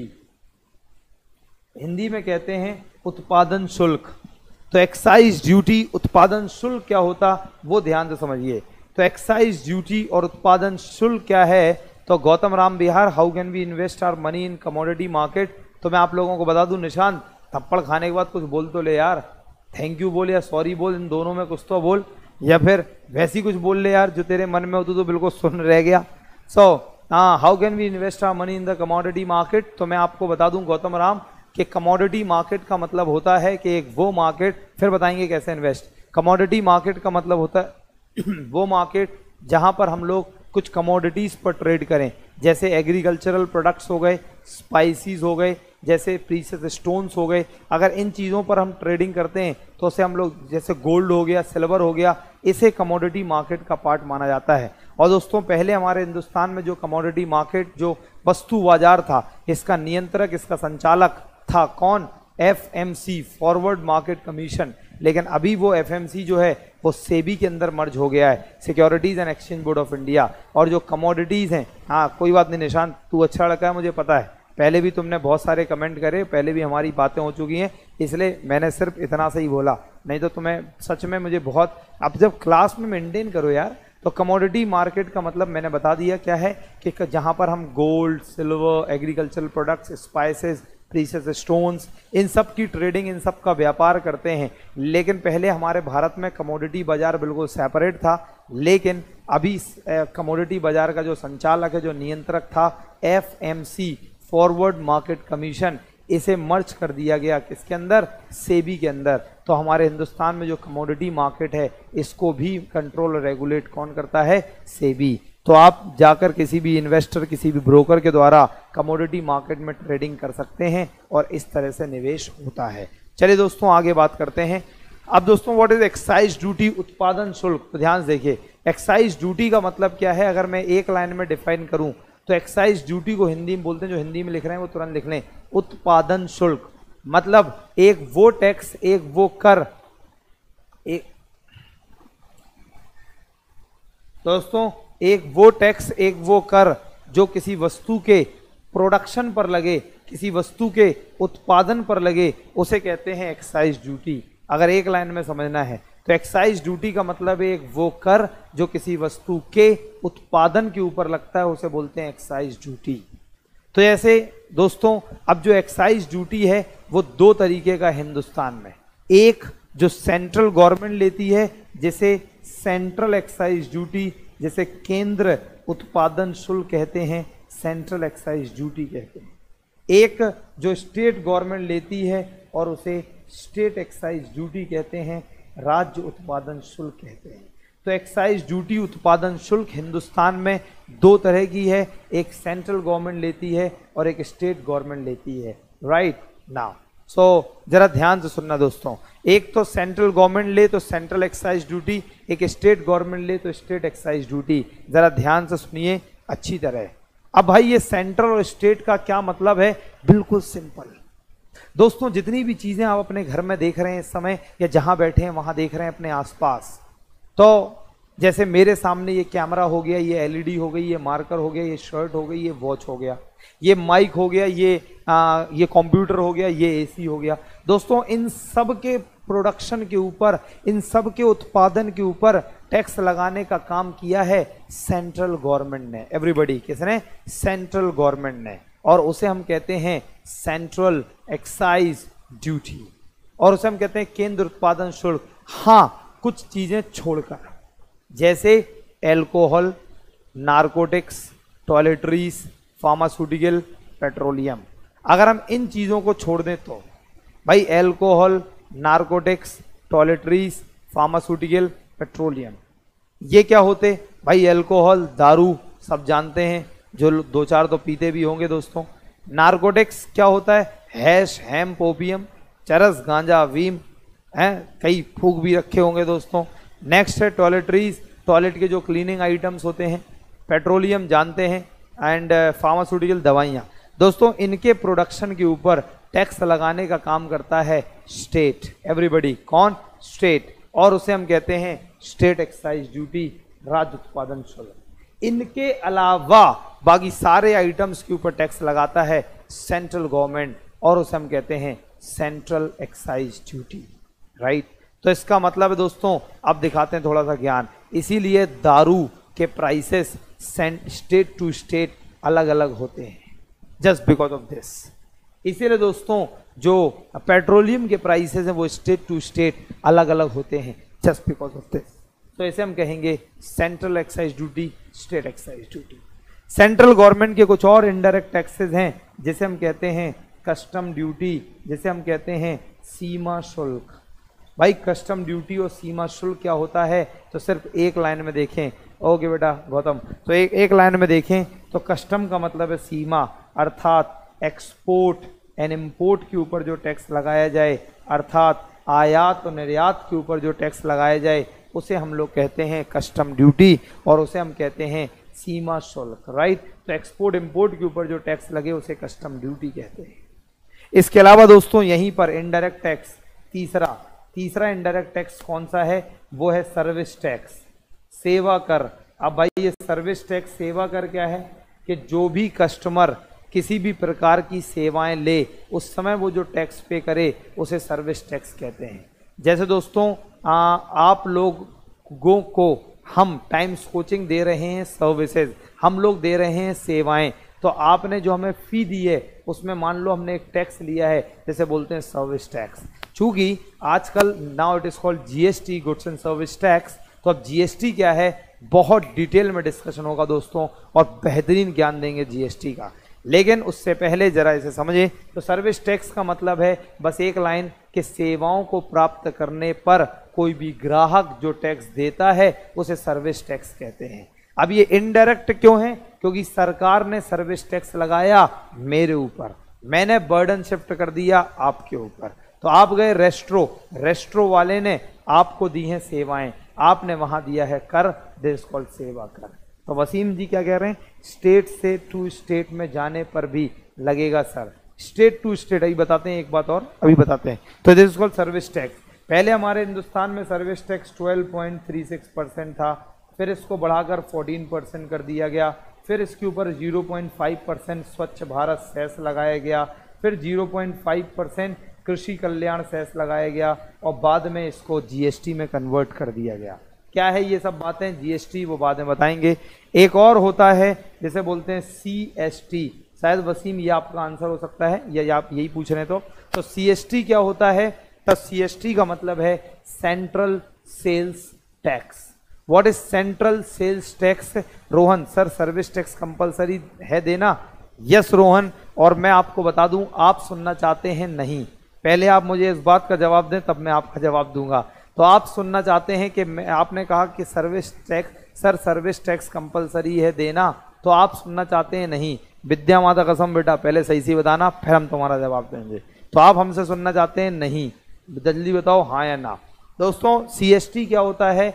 हिंदी में कहते हैं उत्पादन शुल्क। तो एक्साइज ड्यूटी, उत्पादन शुल्क क्या होता वो ध्यान से समझिए। तो एक्साइज ड्यूटी और उत्पादन शुल्क क्या है? तो Gautam Ram Bihar, how can we invest our money in commodity market. तो मैं आप लोगों को बता दूं, निशांत थप्पड़ खाने के बाद कुछ बोल तो ले यार, थैंक यू बोल या सॉरी बोल, इन दोनों में कुछ तो बोल, या फिर वैसी कुछ बोल ले यार जो तेरे मन में हो तो, तो बिल्कुल सुन रह गया। सो हाँ, how can we invest our money in the commodity market. तो मैं आपको बता दूं गौतम राम कि कमोडिटी मार्केट का मतलब होता है कि एक वो मार्केट, फिर बताएंगे कैसे इन्वेस्ट। कमोडिटी मार्केट का मतलब होता है वो मार्केट जहां पर हम लोग कुछ कमोडिटीज पर ट्रेड करें, जैसे एग्रीकल्चरल प्रोडक्ट्स हो गए, स्पाइसीज हो गए, जैसे प्रीशियस स्टोन्स हो गए। अगर इन चीज़ों पर हम ट्रेडिंग करते हैं तो उसे हम लोग, जैसे गोल्ड हो गया, सिल्वर हो गया, इसे कमोडिटी मार्केट का पार्ट माना जाता है। और दोस्तों पहले हमारे हिंदुस्तान में जो कमोडिटी मार्केट, जो वस्तु बाजार था, इसका नियंत्रक, इसका संचालक था कौन? F M C, forward market commission. लेकिन अभी वो एफ एम सी जो है वो सेबी के अंदर मर्ज हो गया है, securities and exchange board of India. और जो कमोडिटीज हैं, हाँ कोई बात नहीं निशांत, तू अच्छा लड़का है मुझे पता है, पहले भी तुमने बहुत सारे कमेंट करे, पहले भी हमारी बातें हो चुकी हैं, इसलिए मैंने सिर्फ इतना सा ही बोला, नहीं तो तुम्हें सच में मुझे बहुत, अब जब क्लास में मेंटेन करो यार। तो कमोडिटी मार्केट का मतलब मैंने बता दिया क्या है कि जहाँ पर हम gold, silver, agricultural products, spices, precious stones, इन सब की ट्रेडिंग, इन सब का व्यापार करते हैं। लेकिन पहले हमारे भारत में कमोडिटी बाजार बिल्कुल सेपरेट था, लेकिन अभी कमोडिटी बाजार का जो संचालक है, जो नियंत्रक था, F M C, forward market commission, इसे मर्ज कर दिया गया किसके अंदर? सेबी के अंदर। तो हमारे हिंदुस्तान में जो कमोडिटी मार्केट है, इसको भी कंट्रोल और रेगुलेट कौन करता है? सेबी। तो आप जाकर किसी भी इन्वेस्टर, किसी भी ब्रोकर के द्वारा कमोडिटी मार्केट में ट्रेडिंग कर सकते हैं और इस तरह से निवेश होता है। चलिए दोस्तों आगे बात करते हैं। अब दोस्तों व्हाट इज एक्साइज ड्यूटी, उत्पादन शुल्क। तो ध्यान से देखिए, एक्साइज ड्यूटी का मतलब क्या है, अगर मैं एक लाइन में डिफाइन करूं तो एक्साइज ड्यूटी को हिंदी में बोलते हैं, जो हिंदी में लिख रहे हैं वो तुरंत लिख लें, उत्पादन शुल्क। मतलब एक वो टैक्स, एक वो कर, एक दोस्तों एक वो टैक्स, एक वो कर जो किसी वस्तु के प्रोडक्शन पर लगे, किसी वस्तु के उत्पादन पर लगे, उसे कहते हैं एक्साइज ड्यूटी। अगर एक लाइन में समझना है तो एक्साइज ड्यूटी का मतलब है एक वो कर जो किसी वस्तु के उत्पादन के ऊपर लगता है, उसे बोलते हैं एक्साइज ड्यूटी। तो ऐसे दोस्तों अब जो एक्साइज ड्यूटी है वो दो तरीके का हिंदुस्तान में, एक जो सेंट्रल गवर्नमेंट लेती है जिसे सेंट्रल एक्साइज ड्यूटी, जिसे केंद्र उत्पादन शुल्क कहते हैं, सेंट्रल एक्साइज ड्यूटी कहते हैं। एक जो स्टेट गवर्नमेंट लेती है और उसे स्टेट एक्साइज ड्यूटी कहते हैं, राज्य उत्पादन शुल्क कहते हैं। तो एक्साइज ड्यूटी, उत्पादन शुल्क हिंदुस्तान में दो तरह की है, एक सेंट्रल गवर्नमेंट लेती है और एक स्टेट गवर्नमेंट लेती है। राइट नाउ सो जरा ध्यान से सुनना दोस्तों, एक तो सेंट्रल गवर्नमेंट ले तो सेंट्रल एक्साइज ड्यूटी, एक स्टेट गवर्नमेंट ले तो स्टेट एक्साइज ड्यूटी। जरा ध्यान से सुनिए अच्छी तरह। अब भाई ये सेंट्रल और स्टेट का क्या मतलब है? बिल्कुल सिंपल दोस्तों, जितनी भी चीजें आप अपने घर में देख रहे हैं इस समय, या जहां बैठे हैं वहां देख रहे हैं अपने आसपास, तो जैसे मेरे सामने ये कैमरा हो गया, ये एलईडी हो गई, ये मार्कर हो गया, ये शर्ट हो गई, ये वॉच हो गया, ये माइक हो गया, ये आ, ये कंप्यूटर हो गया, ये एसी हो गया। दोस्तों इन सब के प्रोडक्शन के ऊपर, इन सब के उत्पादन के ऊपर टैक्स लगाने का काम किया है सेंट्रल गवर्नमेंट ने। एवरीबॉडी, किसने? सेंट्रल गवर्नमेंट ने। और उसे हम कहते हैं सेंट्रल एक्साइज ड्यूटी, और उसे हम कहते हैं केंद्र उत्पादन शुल्क। हाँ, कुछ चीजें छोड़कर, जैसे alcohol, narcotics, toiletries, pharmaceutical, petroleum. अगर हम इन चीज़ों को छोड़ दें तो भाई alcohol, narcotics, toiletries, pharmaceutical, petroleum, ये क्या होते भाई? एल्कोहल, दारू, सब जानते हैं, जो दो चार तो पीते भी होंगे दोस्तों। नारकोटिक्स क्या होता है? हैश, हेम्प, ओपियम, चरस, गांजा, अफीम, हैं, कई फूक भी रखे होंगे दोस्तों। नेक्स्ट है टॉयलेटरीज, टॉयलेट के जो क्लीनिंग आइटम्स होते हैं। पेट्रोलियम जानते हैं, एंड फार्मास्यूटिकल, दवाइयाँ। दोस्तों इनके प्रोडक्शन के ऊपर टैक्स लगाने का काम करता है स्टेट। एवरीबडी, कौन? स्टेट। और उसे हम कहते हैं स्टेट एक्साइज ड्यूटी, राज्य उत्पादन शुल्क। इनके अलावा बाकी सारे आइटम्स के ऊपर टैक्स लगाता है सेंट्रल गवर्नमेंट, और उसे हम कहते हैं सेंट्रल एक्साइज ड्यूटी, राइट। तो इसका मतलब है दोस्तों, अब दिखाते हैं थोड़ा सा ज्ञान। इसीलिए दारू के प्राइसेस स्टेट टू स्टेट अलग अलग होते हैं, जस्ट बिकॉज ऑफ दिस। इसीलिए दोस्तों जो पेट्रोलियम के प्राइसेस हैं वो स्टेट टू स्टेट अलग अलग होते हैं, जस्ट बिकॉज ऑफ दिस। तो इसे हम कहेंगे central excise duty, state excise duty. Central government के कुछ और इनडायरेक्ट टैक्सेस हैं, जिसे हम कहते हैं कस्टम ड्यूटी, जिसे हम कहते हैं सीमा शुल्क। भाई कस्टम ड्यूटी और सीमा शुल्क क्या होता है? तो सिर्फ एक लाइन में देखें। ओके बेटा गौतम, तो एक एक लाइन में देखें तो कस्टम का मतलब है सीमा, अर्थात एक्सपोर्ट एंड इम्पोर्ट के ऊपर जो टैक्स लगाया जाए, अर्थात आयात और निर्यात के ऊपर जो टैक्स लगाया जाए, उसे हम लोग कहते हैं कस्टम ड्यूटी, और उसे हम कहते हैं सीमा शुल्क, राइट। तो एक्सपोर्ट इम्पोर्ट के ऊपर जो टैक्स लगे उसे कस्टम ड्यूटी कहते हैं। इसके अलावा दोस्तों यहीं पर इनडायरेक्ट टैक्स, तीसरा तीसरा इनडायरेक्ट टैक्स कौन सा है? वो है सर्विस टैक्स, सेवा कर। अब भाई ये सर्विस टैक्स, सेवा कर क्या है? कि जो भी कस्टमर किसी भी प्रकार की सेवाएं ले, उस समय वो जो टैक्स पे करे उसे सर्विस टैक्स कहते हैं। जैसे दोस्तों आ, आप लोगों को हम टाइम्स कोचिंग दे रहे हैं सर्विसेज, हम लोग दे रहे हैं सेवाएं, तो आपने जो हमें फ़ी दी है उसमें मान लो हमने एक टैक्स लिया है, जैसे बोलते हैं सर्विस टैक्स। चूँकि आजकल now it is called GST, goods and service tax. तो अब जीएसटी क्या है बहुत डिटेल में डिस्कशन होगा दोस्तों, और बेहतरीन ज्ञान देंगे जीएसटी का। लेकिन उससे पहले जरा इसे समझें। तो सर्विस टैक्स का मतलब है बस एक लाइन कि सेवाओं को प्राप्त करने पर कोई भी ग्राहक जो टैक्स देता है उसे सर्विस टैक्स कहते हैं। अब ये इनडायरेक्ट क्यों है? क्योंकि सरकार ने सर्विस टैक्स लगाया मेरे ऊपर, मैंने बर्डन शिफ्ट कर दिया आपके ऊपर। तो आप गए रेस्ट्रो, रेस्ट्रो वाले ने आपको दी हैं सेवाएं, आपने वहां दिया है कर, दिस इज कॉल्ड सेवा कर। तो वसीम जी क्या कह रहे हैं? स्टेट से टू स्टेट में जाने पर भी लगेगा सर। स्टेट टू स्टेट, अभी बताते हैं एक बात और, अभी बताते हैं। तो this is called service tax. पहले हमारे हिंदुस्तान में service tax twelve point three six percent था, फिर इसको बढ़ाकर फोर्टीन परसेंट कर दिया गया, फिर इसके ऊपर ज़ीरो पॉइंट फाइव परसेंट स्वच्छ भारत सेस लगाया गया, फिर ज़ीरो पॉइंट फाइव परसेंट कृषि कल्याण सेस लगाया गया, और बाद में इसको जीएसटी में कन्वर्ट कर दिया गया। क्या है ये सब बातें? जीएसटी, वो बाद में बताएंगे। एक और होता है जिसे बोलते हैं सीएसटी, शायद वसीम ये आपका आंसर हो सकता है, या आप यही पूछ रहे हैं। तो तो सीएसटी क्या होता है? तो सीएसटी का मतलब है central sales tax. What is central sales tax? Rohan sir service tax compulsory है देना? यस रोहन, और मैं आपको बता दूं, आप सुनना चाहते हैं नहीं, पहले आप मुझे इस बात का जवाब दें तब मैं आपका जवाब दूंगा। तो आप सुनना चाहते हैं कि मैं, आपने कहा कि service tax, sir service tax compulsory है देना, तो आप सुनना चाहते हैं नहीं। विद्या माता कसम बेटा, पहले सही से बताना फिर हम तुम्हारा जवाब देंगे। तो आप हमसे सुनना चाहते हैं नहीं, जल्दी बताओ हाँ या ना। दोस्तों सीएसटी क्या होता है?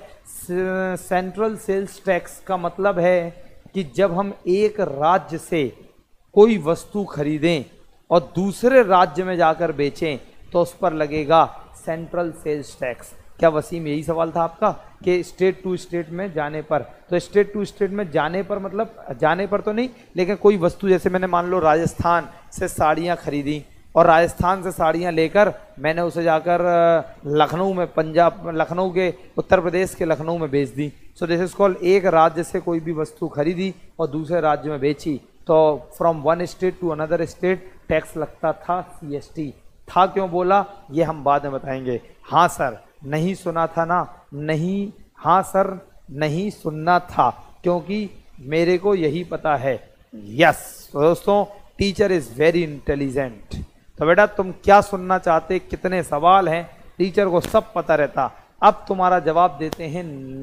सेंट्रल सेल्स टैक्स का मतलब है कि जब हम एक राज्य से कोई वस्तु खरीदें और दूसरे राज्य में जाकर बेचें तो उस पर लगेगा सेंट्रल सेल्स टैक्स। क्या वसीम यही सवाल था आपका कि स्टेट टू स्टेट में जाने पर? तो स्टेट टू स्टेट में जाने पर मतलब जाने पर तो नहीं, लेकिन कोई वस्तु, जैसे मैंने मान लो राजस्थान से साड़ियाँ खरीदी और राजस्थान से साड़ियाँ लेकर मैंने उसे जाकर लखनऊ में, पंजाब, लखनऊ के, उत्तर प्रदेश के लखनऊ में बेच दी। सो दिस इज कॉल्ड, एक राज्य से कोई भी वस्तु खरीदी और दूसरे राज्य में बेची, तो from one state to another state tax लगता था सीएसटी। था क्यों बोला ये हम बाद में बताएंगे। हाँ सर नहीं सुना था ना? नहीं, हाँ सर नहीं सुनना था, क्योंकि मेरे को यही पता है। यस तो दोस्तों टीचर इज वेरी इंटेलिजेंट। तो बेटा तुम क्या सुनना चाहते, कितने सवाल हैं, टीचर को सब पता रहता। अब तुम्हारा जवाब देते हैं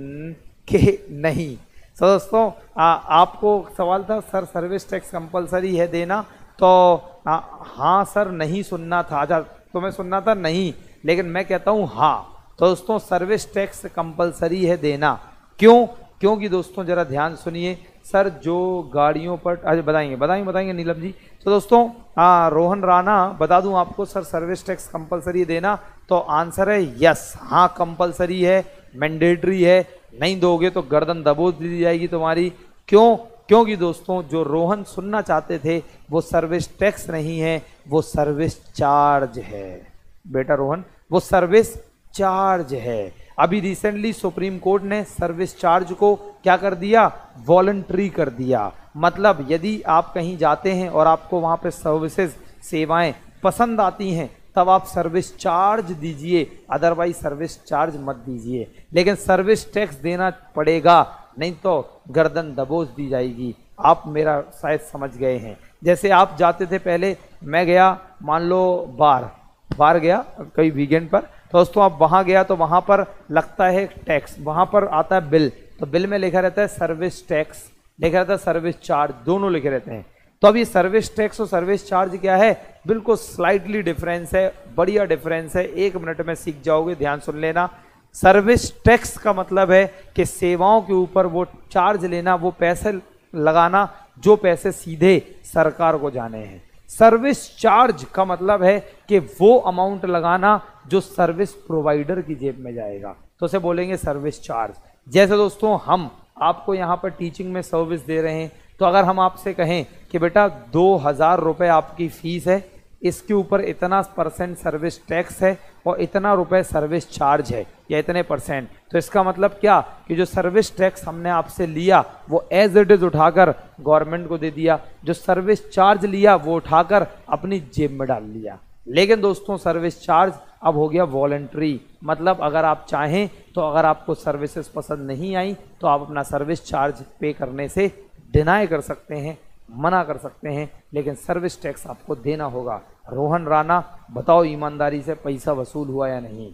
कि नहीं। तो दोस्तों आ, आपको सवाल था सर सर्विस टैक्स कंपलसरी है देना, तो आ, हाँ सर नहीं सुनना था। अच्छा तुम्हें सुनना था नहीं, लेकिन मैं कहता हूँ हाँ। तो दोस्तों सर्विस टैक्स कंपलसरी है देना। क्यों? क्योंकि दोस्तों जरा ध्यान सुनिए, सर जो गाड़ियों पर, अरे बताएंगे बताएंगे बताएंगे नीलम जी। तो दोस्तों हाँ रोहन राणा बता दूं आपको, सर सर्विस टैक्स कंपलसरी देना, तो आंसर है यस, हाँ कंपलसरी है, मैंडेटरी है, नहीं दोगे तो गर्दन दबोच दी जाएगी तुम्हारी। क्यों? क्योंकि दोस्तों जो रोहन सुनना चाहते थे वो सर्विस टैक्स नहीं है, वो सर्विस चार्ज है। बेटा रोहन वो सर्विस चार्ज है। अभी रिसेंटली सुप्रीम कोर्ट ने सर्विस चार्ज को क्या कर दिया, वॉलंटरी कर दिया। मतलब यदि आप कहीं जाते हैं और आपको वहां पे सर्विसेज सेवाएं पसंद आती हैं तब आप सर्विस चार्ज दीजिए, अदरवाइज सर्विस चार्ज मत दीजिए। लेकिन सर्विस टैक्स देना पड़ेगा, नहीं तो गर्दन दबोच दी जाएगी। आप मेरा शायद समझ गए हैं। जैसे आप जाते थे पहले, मैं गया मान लो बार बार गया कई वीकेंड पर, तो दोस्तों आप वहां गया तो वहां पर लगता है टैक्स, वहां पर आता है बिल, तो बिल में लिखा रहता है सर्विस टैक्स, लिखा रहता है सर्विस चार्ज, दोनों लिखे रहते हैं। तो अब ये सर्विस टैक्स और सर्विस चार्ज क्या है, बिल्कुल स्लाइटली डिफरेंस है, बढ़िया डिफरेंस है, एक मिनट में सीख जाओगे, ध्यान सुन लेना। सर्विस टैक्स का मतलब है कि सेवाओं के ऊपर वो चार्ज लेना, वो पैसे लगाना जो पैसे सीधे सरकार को जाने हैं। सर्विस चार्ज का मतलब है कि वो अमाउंट लगाना जो सर्विस प्रोवाइडर की जेब में जाएगा, तो उसे बोलेंगे सर्विस चार्ज। जैसे दोस्तों हम आपको यहाँ पर टीचिंग में सर्विस दे रहे हैं, तो अगर हम आपसे कहें कि बेटा दो हजार रुपये आपकी फीस है, इसके ऊपर इतना परसेंट सर्विस टैक्स है और इतना रुपए सर्विस चार्ज है या इतने परसेंट, तो इसका मतलब क्या कि जो सर्विस टैक्स हमने आपसे लिया वो एज इट इज उठाकर गवर्नमेंट को दे दिया, जो सर्विस चार्ज लिया वो उठाकर अपनी जेब में डाल लिया। लेकिन दोस्तों सर्विस चार्ज अब हो गया वॉलंटरी, मतलब अगर आप चाहें तो अगर आपको सर्विसेज पसंद नहीं आई तो आप अपना सर्विस चार्ज पे करने से डिनाई कर सकते हैं, मना कर सकते हैं, लेकिन सर्विस टैक्स आपको देना होगा। रोहन राणा बताओ ईमानदारी से पैसा वसूल हुआ या नहीं?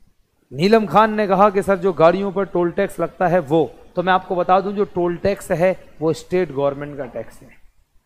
नीलम खान ने कहा कि सर जो गाड़ियों पर टोल टैक्स लगता है वो, तो मैं आपको बता दूं जो टोल टैक्स है वो स्टेट गवर्नमेंट का टैक्स है,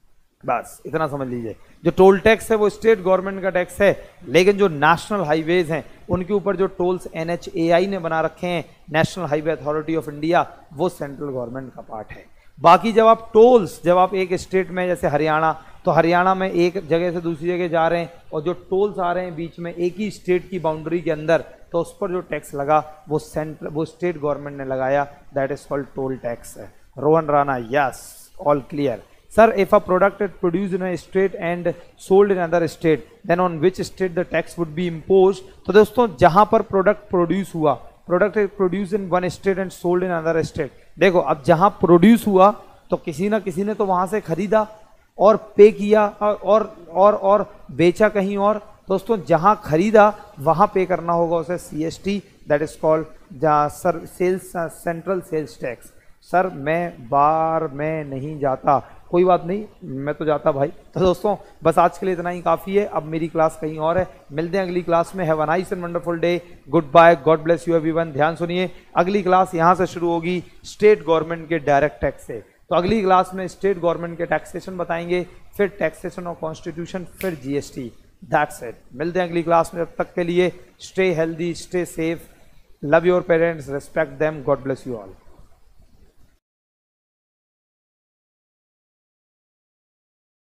बस इतना समझ लीजिए। जो टोल टैक्स है वो स्टेट गवर्नमेंट का टैक्स है, लेकिन जो नेशनल हाईवेज हैं उनके ऊपर जो tolls N H A I ने बना रखे हैं, national highway authority of India, वो सेंट्रल गवर्नमेंट का पार्ट है। बाकी जब आप टोल्स, जब आप एक स्टेट में जैसे हरियाणा, तो हरियाणा में एक जगह से दूसरी जगह जा रहे हैं और जो टोल्स आ रहे हैं बीच में एक ही स्टेट की बाउंड्री के अंदर, तो उस पर जो टैक्स लगा वो सेंट्रल वो स्टेट गवर्नमेंट ने लगाया, that is called toll tax. Rohan Rana yes, all clear. Sir, if a product is produced in a state and sold in another state, then on which state the tax would be imposed? तो दोस्तों जहां पर product produce हुआ, product is produce in one state and sold in other state. देखो अब जहां produce हुआ तो किसी ना किसी ने तो वहां से खरीदा और पे किया और और और, और बेचा कहीं और। दोस्तों जहां खरीदा वहां पे करना होगा उसे C S T, that is called sir sales central sales tax. Sir मैं बार में नहीं जाता, कोई बात नहीं, मैं तो जाता भाई। तो दोस्तों बस आज के लिए इतना ही काफ़ी है, अब मेरी क्लास कहीं और है, मिलते हैं अगली क्लास में। Have a nice and wonderful day, goodbye, god bless you everyone. ध्यान सुनिए, अगली क्लास यहाँ से शुरू होगी स्टेट गवर्नमेंट के डायरेक्ट टैक्स से। तो अगली क्लास में स्टेट गवर्नमेंट के टैक्सेशन बताएंगे, फिर टैक्सेशन और कॉन्स्टिट्यूशन, फिर G S T. That's it, मिलते हैं अगली क्लास में। जब तक के लिए stay healthy, stay safe, love your parents, respect them, god bless you all.